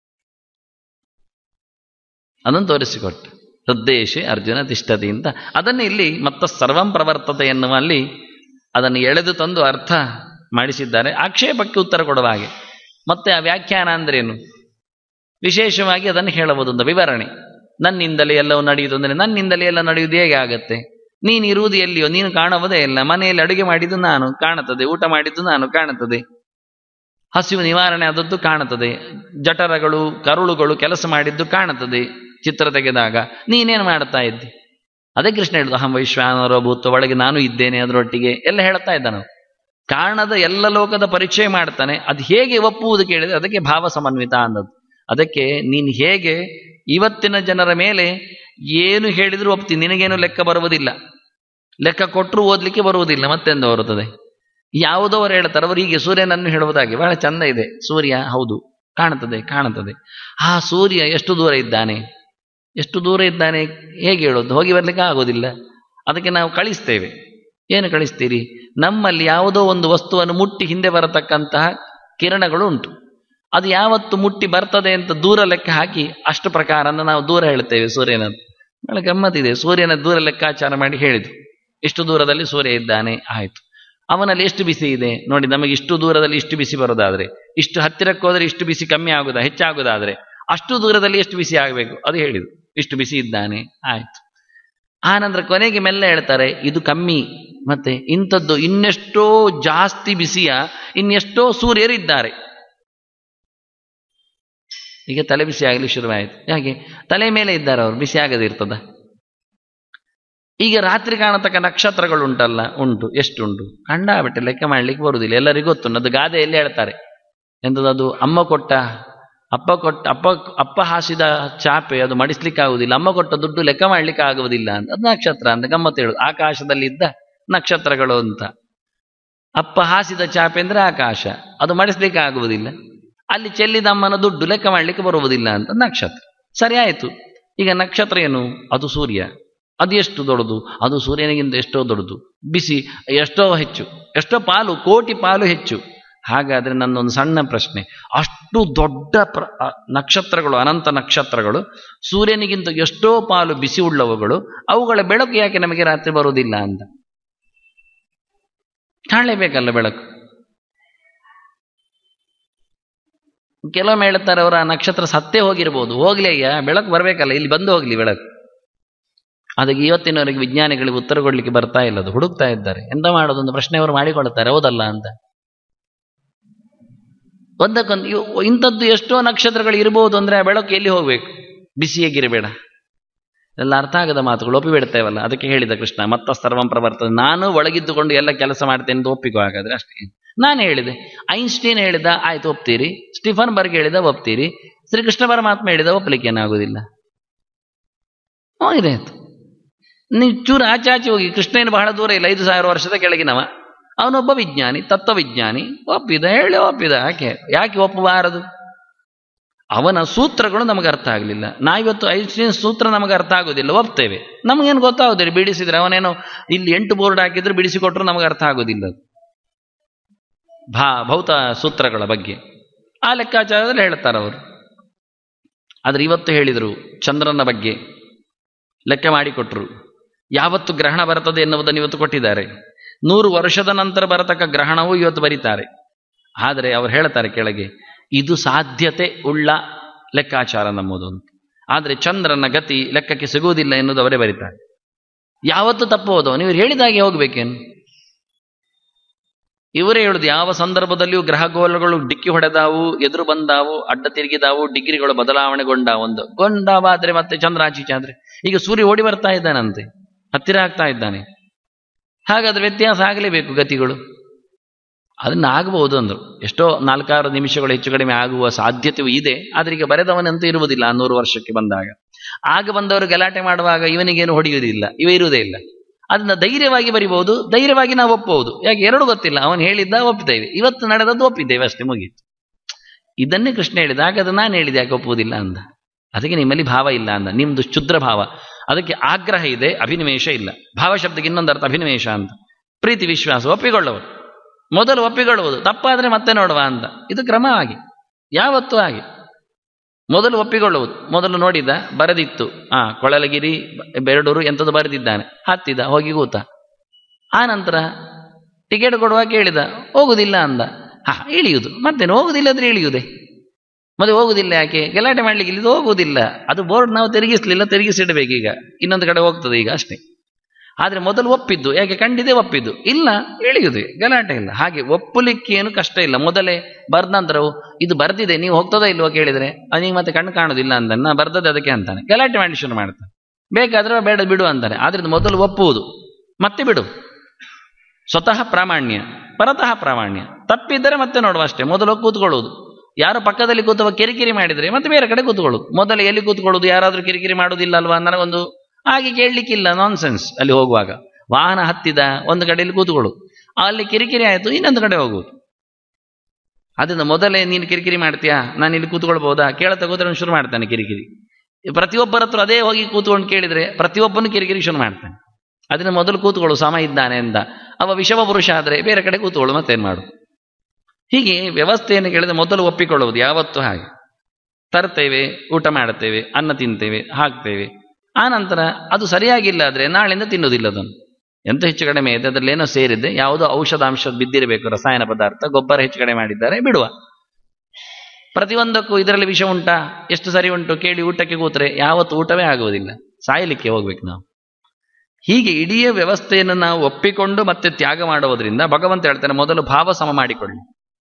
Speaker 1: ಅದನ್ನು ತೋರಿಸಿಕೊಟ್ಟ. ಹೃದ್ದೇಶೆ ಅರ್ಜುನ ತಿಷ್ಠತಿ ಅಂತ. ಅದನ್ನು ಇಲ್ಲಿ ಮತ್ತ ಸರ್ವಂ ಪ್ರವರ್ತತೆ ಎನ್ನುವಲ್ಲಿ ಅದನ್ನು ಎಳೆದು ತಂದು ಅರ್ಥ ಮಾಡಿಸಿದ್ದಾರೆ. ಆಕ್ಷೇಪಕ್ಕೆ ಉತ್ತರ ಕೊಡುವ ಹಾಗೆ. ಮತ್ತೆ ಆ ವ್ಯಾಖ್ಯಾನ ಅಂದ್ರೇನು, ವಿಶೇಷವಾಗಿ ಅದನ್ನು ಹೇಳಬಹುದು ಅಂತ ವಿವರಣೆ. ನನ್ನಿಂದಲೇ ಎಲ್ಲವೂ ನಡೆಯುವುದು ಅಂದರೆ ನನ್ನಿಂದಲೇ ಎಲ್ಲ ನಡೆಯುವುದು ಹೇಗೆ ಆಗತ್ತೆ? ನೀನು ಇರುವುದು ಎಲ್ಲಿಯೋ, ನೀನು ಕಾಣುವುದೇ ಇಲ್ಲ. ಮನೆಯಲ್ಲಿ ಅಡುಗೆ ಮಾಡಿದ್ದು ನಾನು ಕಾಣುತ್ತದೆ, ಊಟ ಮಾಡಿದ್ದು ನಾನು ಕಾಣುತ್ತದೆ, ಹಸಿವು ನಿವಾರಣೆ ಆದದ್ದು ಕಾಣುತ್ತದೆ, ಜಠರಗಳು ಕರುಳುಗಳು ಕೆಲಸ ಮಾಡಿದ್ದು ಕಾಣುತ್ತದೆ. ಚಿತ್ರ ತೆಗೆದಾಗ ನೀನೇನು ಮಾಡ್ತಾ ಇದ್ದಿ? ಅದೇ ಕೃಷ್ಣ ಹೇಳಿದ್ದು, ಅಹಂ ವೈಶ್ವಾನರೋ ಭೂತ, ಒಳಗೆ ನಾನು ಇದ್ದೇನೆ ಅದರೊಟ್ಟಿಗೆ ಎಲ್ಲ ಹೇಳ್ತಾ ಇದ್ದ. ನಾವು ಕಾಣದ ಎಲ್ಲ ಲೋಕದ ಪರಿಚಯ ಮಾಡ್ತಾನೆ. ಅದು ಹೇಗೆ ಒಪ್ಪುವುದು ಕೇಳಿದರೆ ಅದಕ್ಕೆ ಭಾವ ಸಮನ್ವಿತ ಅನ್ನೋದು. ಅದಕ್ಕೆ ನೀನು ಹೇಗೆ ಇವತ್ತಿನ ಜನರ ಮೇಲೆ ಏನು ಹೇಳಿದ್ರು ಒಪ್ತೀನಿ, ನಿನಗೇನು ಲೆಕ್ಕ ಬರುವುದಿಲ್ಲ, ಲೆಕ್ಕ ಕೊಟ್ಟರು ಓದಲಿಕ್ಕೆ ಬರುವುದಿಲ್ಲ, ಮತ್ತೆಂದು ಬರುತ್ತದೆ. ಯಾವುದೋ ಅವರು ಹೇಳ್ತಾರೆ, ಅವರು ಹೀಗೆ ಸೂರ್ಯನನ್ನು ಹೇಳುವುದಾಗಿ ಬಹಳ ಚಂದ ಇದೆ. ಸೂರ್ಯ ಹೌದು ಕಾಣುತ್ತದೆ, ಕಾಣುತ್ತದೆ. ಆ ಸೂರ್ಯ ಎಷ್ಟು ದೂರ ಇದ್ದಾನೆ, ಎಷ್ಟು ದೂರ ಇದ್ದಾನೆ ಹೇಗೆ ಹೇಳೋದು? ಹೋಗಿ ಬರಲಿಕ್ಕೆ ಆಗೋದಿಲ್ಲ. ಅದಕ್ಕೆ ನಾವು ಕಳಿಸ್ತೇವೆ. ಏನು ಕಳಿಸ್ತೀರಿ? ನಮ್ಮಲ್ಲಿ ಯಾವುದೋ ಒಂದು ವಸ್ತುವನ್ನು ಮುಟ್ಟಿ ಹಿಂದೆ ಬರತಕ್ಕಂತಹ ಕಿರಣಗಳು ಉಂಟು. ಅದು ಯಾವತ್ತು ಮುಟ್ಟಿ ಬರ್ತದೆ ಅಂತ ದೂರ ಲೆಕ್ಕ ಹಾಕಿ ಅಷ್ಟು ಪ್ರಕಾರನ ನಾವು ದೂರ ಹೇಳ್ತೇವೆ ಸೂರ್ಯನ. ಬಹಳ ಗಮ್ಮತ್ತಿದೆ. ಸೂರ್ಯನ ದೂರ ಲೆಕ್ಕಾಚಾರ ಮಾಡಿ ಹೇಳಿದ್ರು, ಇಷ್ಟು ದೂರದಲ್ಲಿ ಸೂರ್ಯ ಇದ್ದಾನೆ, ಆಯಿತು. ಅವನಲ್ಲಿ ಎಷ್ಟು ಬಿಸಿ ಇದೆ ನೋಡಿ. ನಮಗೆ ಇಷ್ಟು ದೂರದಲ್ಲಿ ಇಷ್ಟು ಬಿಸಿ ಬರೋದಾದ್ರೆ, ಇಷ್ಟು ಹತ್ತಿರಕ್ಕೆ ಹೋದರೆ ಇಷ್ಟು ಬಿಸಿ ಕಮ್ಮಿ ಆಗುದಾ ಹೆಚ್ಚಾಗುದಾದ್ರೆ, ಅಷ್ಟು ದೂರದಲ್ಲಿ ಎಷ್ಟು ಬಿಸಿ ಆಗಬೇಕು ಅದು ಹೇಳಿದ್ರು. ಇಷ್ಟು ಬಿಸಿ ಇದ್ದಾನೆ, ಆಯ್ತು. ಆ ನಂತರ ಕೊನೆಗೆ ಮೆಲ್ಲ ಹೇಳ್ತಾರೆ ಇದು ಕಮ್ಮಿ, ಮತ್ತೆ ಇಂಥದ್ದು ಇನ್ನೆಷ್ಟೋ ಜಾಸ್ತಿ ಬಿಸಿಯ ಇನ್ನೆಷ್ಟೋ ಸೂರ್ಯರಿದ್ದಾರೆ. ಈಗ ತಲೆ ಬಿಸಿ ಆಗಲಿ ಶುರುವಾಯಿತು. ಯಾಕೆ? ತಲೆ ಮೇಲೆ ಇದ್ದಾರೆ ಅವರು, ಬಿಸಿ ಆಗದಿರ್ತದ? ಈಗ ರಾತ್ರಿ ಕಾಣತಕ್ಕ ನಕ್ಷತ್ರಗಳು ಉಂಟಲ್ಲ, ಉಂಟು. ಎಷ್ಟುಂಟು? ಕಂಡಾಬಿಟ್ಟೆ ಲೆಕ್ಕ ಮಾಡ್ಲಿಕ್ಕೆ ಬರುವುದಿಲ್ಲ. ಎಲ್ಲರಿಗೂ ಗೊತ್ತುಂಟು. ಅದು ಗಾದೆಯಲ್ಲಿ ಹೇಳ್ತಾರೆ. ಎಂಥದ್ದು? ಅಪ್ಪ ಹಾಸಿದ ಚಾಪೆ ಅದು ಮಡಿಸ್ಲಿಕ್ಕೆ ಆಗುವುದಿಲ್ಲ, ಅಮ್ಮ ಕೊಟ್ಟ ದುಡ್ಡು ಲೆಕ್ಕ ಮಾಡ್ಲಿಕ್ಕೆ ಆಗುವುದಿಲ್ಲ ಅಂತ. ಅದು ನಕ್ಷತ್ರ ಅಂತ ಗಮ್ಮತ್ತು ಹೇಳುದು. ಆಕಾಶದಲ್ಲಿ ಇದ್ದ ನಕ್ಷತ್ರಗಳು ಅಂತ. ಅಪ್ಪ ಹಾಸಿದ ಚಾಪೆ ಅಂದ್ರೆ ಆಕಾಶ, ಅದು ಮಡಿಸ್ಲಿಕ್ಕೆ ಆಗುವುದಿಲ್ಲ. ಅಲ್ಲಿ ಚೆಲ್ಲಿದ ಅಮ್ಮನ ದುಡ್ಡು ಲೆಕ್ಕ ಮಾಡ್ಲಿಕ್ಕೆ ಬರುವುದಿಲ್ಲ ಅಂತ ನಕ್ಷತ್ರ. ಸರಿ ಆಯ್ತು. ಈಗ ನಕ್ಷತ್ರ ಏನು? ಅದು ಸೂರ್ಯ. ಅದು ಎಷ್ಟು ದೊಡ್ಡದು? ಅದು ಸೂರ್ಯನಿಗಿಂತ ಎಷ್ಟೋ ದೊಡ್ಡದು. ಬಿಸಿ ಎಷ್ಟೋ ಹೆಚ್ಚು, ಎಷ್ಟೋ ಪಾಲು, ಕೋಟಿ ಪಾಲು ಹೆಚ್ಚು. ಹಾಗಾದ್ರೆ ನನ್ನೊಂದು ಸಣ್ಣ ಪ್ರಶ್ನೆ, ಅಷ್ಟು ದೊಡ್ಡ ನಕ್ಷತ್ರಗಳು, ಅನಂತ ನಕ್ಷತ್ರಗಳು, ಸೂರ್ಯನಿಗಿಂತ ಎಷ್ಟೋ ಪಾಲು ಬಿಸಿ ಉಳ್ಳವುಗಳು, ಅವುಗಳ ಬೆಳಕು ಯಾಕೆ ನಮಗೆ ರಾತ್ರಿ ಬರುವುದಿಲ್ಲ ಅಂತ? ಕಾಣಲೇಬೇಕಲ್ಲ ಬೆಳಕು. ಕೆಲವೊಮ್ಮೆ ಹೇಳ್ತಾರೆ ಅವರ ನಕ್ಷತ್ರ ಸತ್ತೇ ಹೋಗಿರ್ಬೋದು. ಹೋಗ್ಲಿ ಅಯ್ಯ, ಬೆಳಕು ಬರಬೇಕಲ್ಲ, ಇಲ್ಲಿ ಬಂದು ಹೋಗ್ಲಿ ಬೆಳಕು. ಅದಕ್ಕೆ ಇವತ್ತಿನವರೆಗೆ ವಿಜ್ಞಾನಿಗಳಿಗೆ ಉತ್ತರ ಕೊಡ್ಲಿಕ್ಕೆ ಬರ್ತಾ ಇಲ್ಲ. ಅದು ಹುಡುಕ್ತಾ ಇದ್ದಾರೆ. ಎಂತ ಮಾಡೋದೊಂದು ಪ್ರಶ್ನೆ ಅವರು ಮಾಡಿಕೊಳ್ತಾರೆ, ಹೌದಲ್ಲ ಅಂತ. ಒಂದಕ್ಕೊಂದು ಇಂಥದ್ದು ಎಷ್ಟೋ ನಕ್ಷತ್ರಗಳು ಇರ್ಬೋದು ಅಂದ್ರೆ ಆ ಬೆಳಕು ಎಲ್ಲಿ ಹೋಗ್ಬೇಕು? ಬಿಸಿಯಾಗಿರಬೇಡ. ಎಲ್ಲ ಅರ್ಥ ಆಗದ ಮಾತುಗಳು, ಒಪ್ಪಿಬಿಡ್ತೇವಲ್ಲ. ಅದಕ್ಕೆ ಹೇಳಿದ ಕೃಷ್ಣ ಮತ್ತ ಸರ್ವಂ ಪ್ರವರ್ತದೆ. ನಾನು ಒಳಗಿದ್ದುಕೊಂಡು ಎಲ್ಲ ಕೆಲಸ ಮಾಡ್ತೇನೆ ಅಂತ ಒಪ್ಪಿಕೋ. ಹಾಗಾದ್ರೆ ಅಷ್ಟೇ. ನಾನು ಹೇಳಿದೆ, ಐನ್ಸ್ಟೀನ್ ಹೇಳಿದ, ಆಯ್ತು ಒಪ್ತೀರಿ. ಸ್ಟೀಫನ್ ಬರ್ಗ್ ಹೇಳಿದ ಒಪ್ತೀರಿ. ಶ್ರೀಕೃಷ್ಣ ಪರಮಾತ್ಮ ಹೇಳಿದ ಒಪ್ಪಲಿಕ್ಕೆ ಏನಾಗುವುದಿಲ್ಲ. ಇದೆ ಆಯ್ತು. ನೀವು ಚೂರು ಆಚೆ ಹೋಗಿ. ಕೃಷ್ಣೇನು ಬಹಳ ದೂರ ಇಲ್ಲ, 5,000 ವರ್ಷದ ಕೆಳಗಿನವ. ಅವನೊಬ್ಬ ವಿಜ್ಞಾನಿ, ತತ್ವವಿಜ್ಞಾನಿ. ಒಪ್ಪಿದ, ಹೇಳಿ ಒಪ್ಪಿದ. ಯಾಕೆ ಒಪ್ಪಬಾರದು? ಅವನ ಸೂತ್ರಗಳು ನಮಗೆ ಅರ್ಥ ಆಗಲಿಲ್ಲ. ನಾವಿವತ್ತು ಐನ್ಸ್ಟೀನ್ ಸೂತ್ರ ನಮಗೆ ಅರ್ಥ ಆಗೋದಿಲ್ಲ, ಒಪ್ತೇವೆ. ನಮಗೇನು ಗೊತ್ತಾಗೋದಿಲ್ಲ. ಬಿಡಿಸಿದ್ರೆ ಅವನೇನೋ ಇಲ್ಲಿ 8 ಬೋರ್ಡ್ ಹಾಕಿದ್ರು ಬಿಡಿಸಿಕೊಟ್ರು ನಮಗೆ ಅರ್ಥ ಆಗೋದಿಲ್ಲ. ಭೌತ ಸೂತ್ರಗಳ ಬಗ್ಗೆ ಆ ಲೆಕ್ಕಾಚಾರದಲ್ಲಿ ಹೇಳ್ತಾರೆ ಅವರು. ಆದ್ರೆ ಇವತ್ತು ಹೇಳಿದರು ಚಂದ್ರನ ಬಗ್ಗೆ ಲೆಕ್ಕ ಮಾಡಿಕೊಟ್ರು. ಯಾವತ್ತು ಗ್ರಹಣ ಬರ್ತದೆ ಎನ್ನುವುದನ್ನು ಇವತ್ತು ಕೊಟ್ಟಿದ್ದಾರೆ. 100 ವರ್ಷದ ನಂತರ ಬರತಕ್ಕ ಗ್ರಹಣವೂ ಇವತ್ತು ಬರೀತಾರೆ. ಆದರೆ ಅವರು ಹೇಳ್ತಾರೆ ಕೆಳಗೆ, ಇದು ಸಾಧ್ಯತೆ ಉಳ್ಳ ಲೆಕ್ಕಾಚಾರ ನಮ್ಮದು ಅಂತ. ಆದರೆ ಚಂದ್ರನ ಗತಿ ಲೆಕ್ಕಕ್ಕೆ ಸಿಗುವುದಿಲ್ಲ ಎನ್ನುವುದು ಅವರೇ ಬರೀತಾರೆ. ಯಾವತ್ತು ತಪ್ಪುವುದು? ನೀವು ಹೇಳಿದಾಗೆ ಹೋಗ್ಬೇಕೇನು? ಇವರೇ ಹೇಳುದು, ಯಾವ ಸಂದರ್ಭದಲ್ಲಿಯೂ ಗ್ರಹಗೋಲಗಳು ಡಿಕ್ಕಿ ಹೊಡೆದಾವು, ಎದುರು ಬಂದಾವು, ಅಡ್ಡ ತಿರುಗಿದಾವು, ಡಿಗ್ರಿಗಳು ಬದಲಾವಣೆಗೊಂಡಾವಾದ್ರೆ ಮತ್ತೆ ಚಂದ್ರ ಆಚೀಚಾದ್ರೆ. ಈಗ ಸೂರ್ಯ ಓಡಿ ಬರ್ತಾ ಇದ್ದಾನಂತೆ, ಹತ್ತಿರ ಆಗ್ತಾ ಇದ್ದಾನೆ. ಹಾಗಾದ್ರೆ ವ್ಯತ್ಯಾಸ ಆಗಲೇಬೇಕು ಗತಿಗಳು. ಅದನ್ನ ಆಗಬಹುದು ಅಂದ್ರು. ಎಷ್ಟೋ 4-6 ನಿಮಿಷಗಳು ಹೆಚ್ಚು ಕಡಿಮೆ ಆಗುವ ಸಾಧ್ಯತೆಯೂ ಇದೆ. ಆದ್ರೆ ಈಗ ಬರೆದವನಂತೂ ಇರುವುದಿಲ್ಲ. 100 ವರ್ಷಕ್ಕೆ ಬಂದಾಗ ಆಗ ಬಂದವರು ಗಲಾಟೆ ಮಾಡುವಾಗ ಇವನಿಗೇನು ಹೊಡೆಯುವುದಿಲ್ಲ, ಇರುವುದೇ ಇಲ್ಲ. ಅದನ್ನ ಧೈರ್ಯವಾಗಿ ಬರಿಬಹುದು, ಧೈರ್ಯವಾಗಿ ನಾವು ಒಪ್ಪಬಹುದು. ಯಾಕೆ? ಎರಡು ಗೊತ್ತಿಲ್ಲ. ಅವನು ಹೇಳಿದ್ದ ಒಪ್ಪಿದ್ದೇವೆ, ಇವತ್ತು ನಡೆದದ್ದು ಒಪ್ಪಿದ್ದೇವೆ, ಅಷ್ಟೇ, ಮುಗೀತು. ಇದನ್ನೇ ಕೃಷ್ಣ ಹೇಳಿದ. ಹಾಗಾದ್ರೆ ನಾನು ಹೇಳಿದೆ ಯಾಕೆ ಒಪ್ಪುವುದಿಲ್ಲ ಅಂದ. ಅದಕ್ಕೆ ನಿಮ್ಮಲ್ಲಿ ಭಾವ ಇಲ್ಲ ಅಂದ. ನಿಮ್ದು ಶುದ್ರ ಭಾವ, ಅದಕ್ಕೆ ಆಗ್ರಹ ಇದೆ, ಅಭಿನಿವೇಶ ಇಲ್ಲ. ಭಾವ ಶಬ್ದಕ್ಕೆ ಇನ್ನೊಂದು ಅರ್ಥ ಅಭಿನಿವೇಶ ಅಂತ. ಪ್ರೀತಿ, ವಿಶ್ವಾಸ, ಒಪ್ಪಿಕೊಳ್ಳುವುದು. ಮೊದಲು ಒಪ್ಪಿಕೊಳ್ಳುವುದು, ತಪ್ಪಾದ್ರೆ ಮತ್ತೆ ನೋಡುವ ಅಂತ. ಇದು ಕ್ರಮವಾಗಿ ಯಾವತ್ತೂ ಹಾಗೆ. ಮೊದಲು ಒಪ್ಪಿಕೊಳ್ಳುವುದು. ಮೊದಲು ನೋಡಿದ, ಬರೆದಿತ್ತು, ಕೊಳಲಗಿರಿ ಬೆರಡೂರು ಎಂಥದ್ದು ಬರೆದಿದ್ದಾನೆ, ಹತ್ತಿದ, ಹೋಗಿ ಕೂತ. ಆ ನಂತರ ಟಿಕೆಟ್ ಕೊಡುವಾಗ ಕೇಳಿದ, ಹೋಗುದಿಲ್ಲ ಅಂದ. ಇಳಿಯುವುದು. ಮತ್ತೇನು? ಹೋಗುದಿಲ್ಲದ್ರೆ ಇಳಿಯುವುದೇ. ಮತ್ತೆ ಹೋಗುದಿಲ್ಲ ಯಾಕೆ? ಗಲಾಟೆ ಮಾಡ್ಲಿಕ್ಕೆ ಇಲ್ಲಿ ಹೋಗುವುದಿಲ್ಲ. ಅದು ಬೋರ್ಡ್ ನಾವು ತಿರುಗಿಸ್ಲಿಲ್ಲ, ತಿರುಗಿಸಿಡ್ಬೇಕೀಗ, ಇನ್ನೊಂದು ಕಡೆ ಹೋಗ್ತದೆ ಈಗ, ಅಷ್ಟೇ. ಆದ್ರೆ ಮೊದಲು ಒಪ್ಪಿದ್ದು, ಯಾಕೆ? ಕಂಡಿದೆ ಒಪ್ಪಿದ್ದು. ಇಲ್ಲ, ಇಳಿಯುವುದೇ, ಗಲಾಟೆ ಇಲ್ಲ. ಹಾಗೆ ಒಪ್ಪಲಿಕ್ಕೆ ಏನು ಕಷ್ಟ ಇಲ್ಲ. ಮೊದಲೇ ಬರ್ದ ನಂತರವು ಇದು ಬರ್ದಿದೆ, ನೀವು ಹೋಗ್ತದೋ ಇಲ್ವೋ ಕೇಳಿದ್ರೆ ಅವನಿಗೆ ಮತ್ತೆ ಕಣ್ಣು ಕಾಣುದಿಲ್ಲ ಅಂತ, ನಾ ಬರ್ದದೆ ಅದಕ್ಕೆ ಅಂತಾನೆ. ಗಲಾಟೆ ಮಾಡಿ ಶುರು ಮಾಡ್ತಾನೆ. ಬೇಕಾದ್ರೆ ಬೇಡ ಬಿಡು ಅಂತಾನೆ. ಆದ್ರಿಂದ ಮೊದಲು ಒಪ್ಪುವುದು, ಮತ್ತೆ ಬಿಡು. ಸ್ವತಃ ಪ್ರಾಮಾಣ್ಯ, ಪರತಃ ಪ್ರಾಮಾಣ್ಯ. ತಪ್ಪಿದ್ದರೆ ಮತ್ತೆ ನೋಡುವ ಅಷ್ಟೇ. ಮೊದಲು ಕೂತ್ಕೊಳ್ಳುವುದು. ಯಾರು ಪಕ್ಕದಲ್ಲಿ ಕೂತುವ ಕಿರಿಕಿರಿ ಮಾಡಿದ್ರೆ ಮತ್ತೆ ಬೇರೆ ಕಡೆ ಕೂತ್ಕೊಳ್ಳುದು. ಮೊದಲು ಎಲ್ಲಿ ಕೂತ್ಕೊಳ್ಳುದು? ಯಾರಾದ್ರೂ ಕಿರಿಕಿರಿ ಮಾಡುವುದಿಲ್ಲ ಅಲ್ವಾ? ನನಗೊಂದು ಹಾಗೆ ಕೇಳಲಿಕ್ಕಿಲ್ಲ, ನಾನ್ಸೆನ್ಸ್. ಅಲ್ಲಿ ಹೋಗುವಾಗ ವಾಹನ ಹತ್ತಿದ ಒಂದು ಕಡೆಯಲ್ಲಿ ಕೂತ್ಕೊಳ್ಳು, ಅಲ್ಲಿ ಕಿರಿಕಿರಿ ಆಯಿತು, ಇನ್ನೊಂದು ಕಡೆ ಹೋಗುವುದು. ಅದರಿಂದ ಮೊದಲೇ ನೀನು ಕಿರಿಕಿರಿ ಮಾಡ್ತೀಯಾ, ನಾನು ಇಲ್ಲಿ ಕೂತ್ಕೊಳ್ಬಹುದಾ? ಕೇಳತ್ತ ಕೂತ್ಕೊಂಡು ಶುರು ಮಾಡ್ತಾನೆ ಕಿರಿಕಿರಿ. ಪ್ರತಿಯೊಬ್ಬರ ಹತ್ರ ಅದೇ ಹೋಗಿ ಕೂತ್ಕೊಂಡು ಕೇಳಿದ್ರೆ ಪ್ರತಿಯೊಬ್ಬನು ಕಿರಿಕಿರಿ ಶುರು ಮಾಡ್ತಾನೆ. ಅದನ್ನ ಮೊದಲು ಕೂತ್ಕೊಳ್ಳು, ಸಮ ಇದ್ದಾನೆ ಅಂತ. ಅವ ವಿಷಮ ಪುರುಷ ಆದರೆ ಬೇರೆ ಕಡೆ ಕೂತ್ಕೊಳ್ಳು, ಮತ್ತೇನು ಮಾಡು. ಹೀಗೆ ವ್ಯವಸ್ಥೆಯನ್ನು ಕೇಳಿದ್ರೆ ಮೊದಲು ಒಪ್ಪಿಕೊಳ್ಳುವುದು. ಯಾವತ್ತೂ ಹಾಗೆ. ತರ್ತೇವೆ, ಊಟ ಮಾಡುತ್ತೇವೆ, ಅನ್ನ ತಿಂತೇವೆ, ಹಾಕ್ತೇವೆ. ಆ ನಂತರ ಅದು ಸರಿಯಾಗಿಲ್ಲ ಆದರೆ ನಾಳಿಂದ ತಿನ್ನುವುದಿಲ್ಲ ಅದನ್ನು. ಎಂತ ಹೆಚ್ಚು ಕಡಿಮೆ ಇದೆ, ಅದರಲ್ಲಿ ಏನೋ ಸೇರಿದ್ದೆ, ಯಾವುದೋ ಔಷಧಾಂಶ ಬಿದ್ದಿರಬೇಕು, ರಸಾಯನ ಪದಾರ್ಥ, ಗೊಬ್ಬರ ಹೆಚ್ಚು ಕಡಿಮೆ ಮಾಡಿದ್ದಾರೆ, ಬಿಡುವ. ಪ್ರತಿಯೊಂದಕ್ಕೂ ಇದರಲ್ಲಿ ವಿಷ ಉಂಟಾ, ಎಷ್ಟು ಸರಿ ಉಂಟು ಕೇಳಿ ಊಟಕ್ಕೆ ಕೂತ್ರೆ ಯಾವತ್ತು ಊಟವೇ ಆಗುವುದಿಲ್ಲ, ಸಾಯಲಿಕ್ಕೆ ಹೋಗ್ಬೇಕು ನಾವು. ಹೀಗೆ ಇಡೀ ವ್ಯವಸ್ಥೆಯನ್ನು ನಾವು ಒಪ್ಪಿಕೊಂಡು ಮತ್ತೆ ತ್ಯಾಗ ಮಾಡುವುದರಿಂದ ಭಗವಂತ ಹೇಳ್ತಾನೆ, ಮೊದಲು ಭಾವ ಸಮ ಮಾಡಿಕೊಳ್ಳಿ,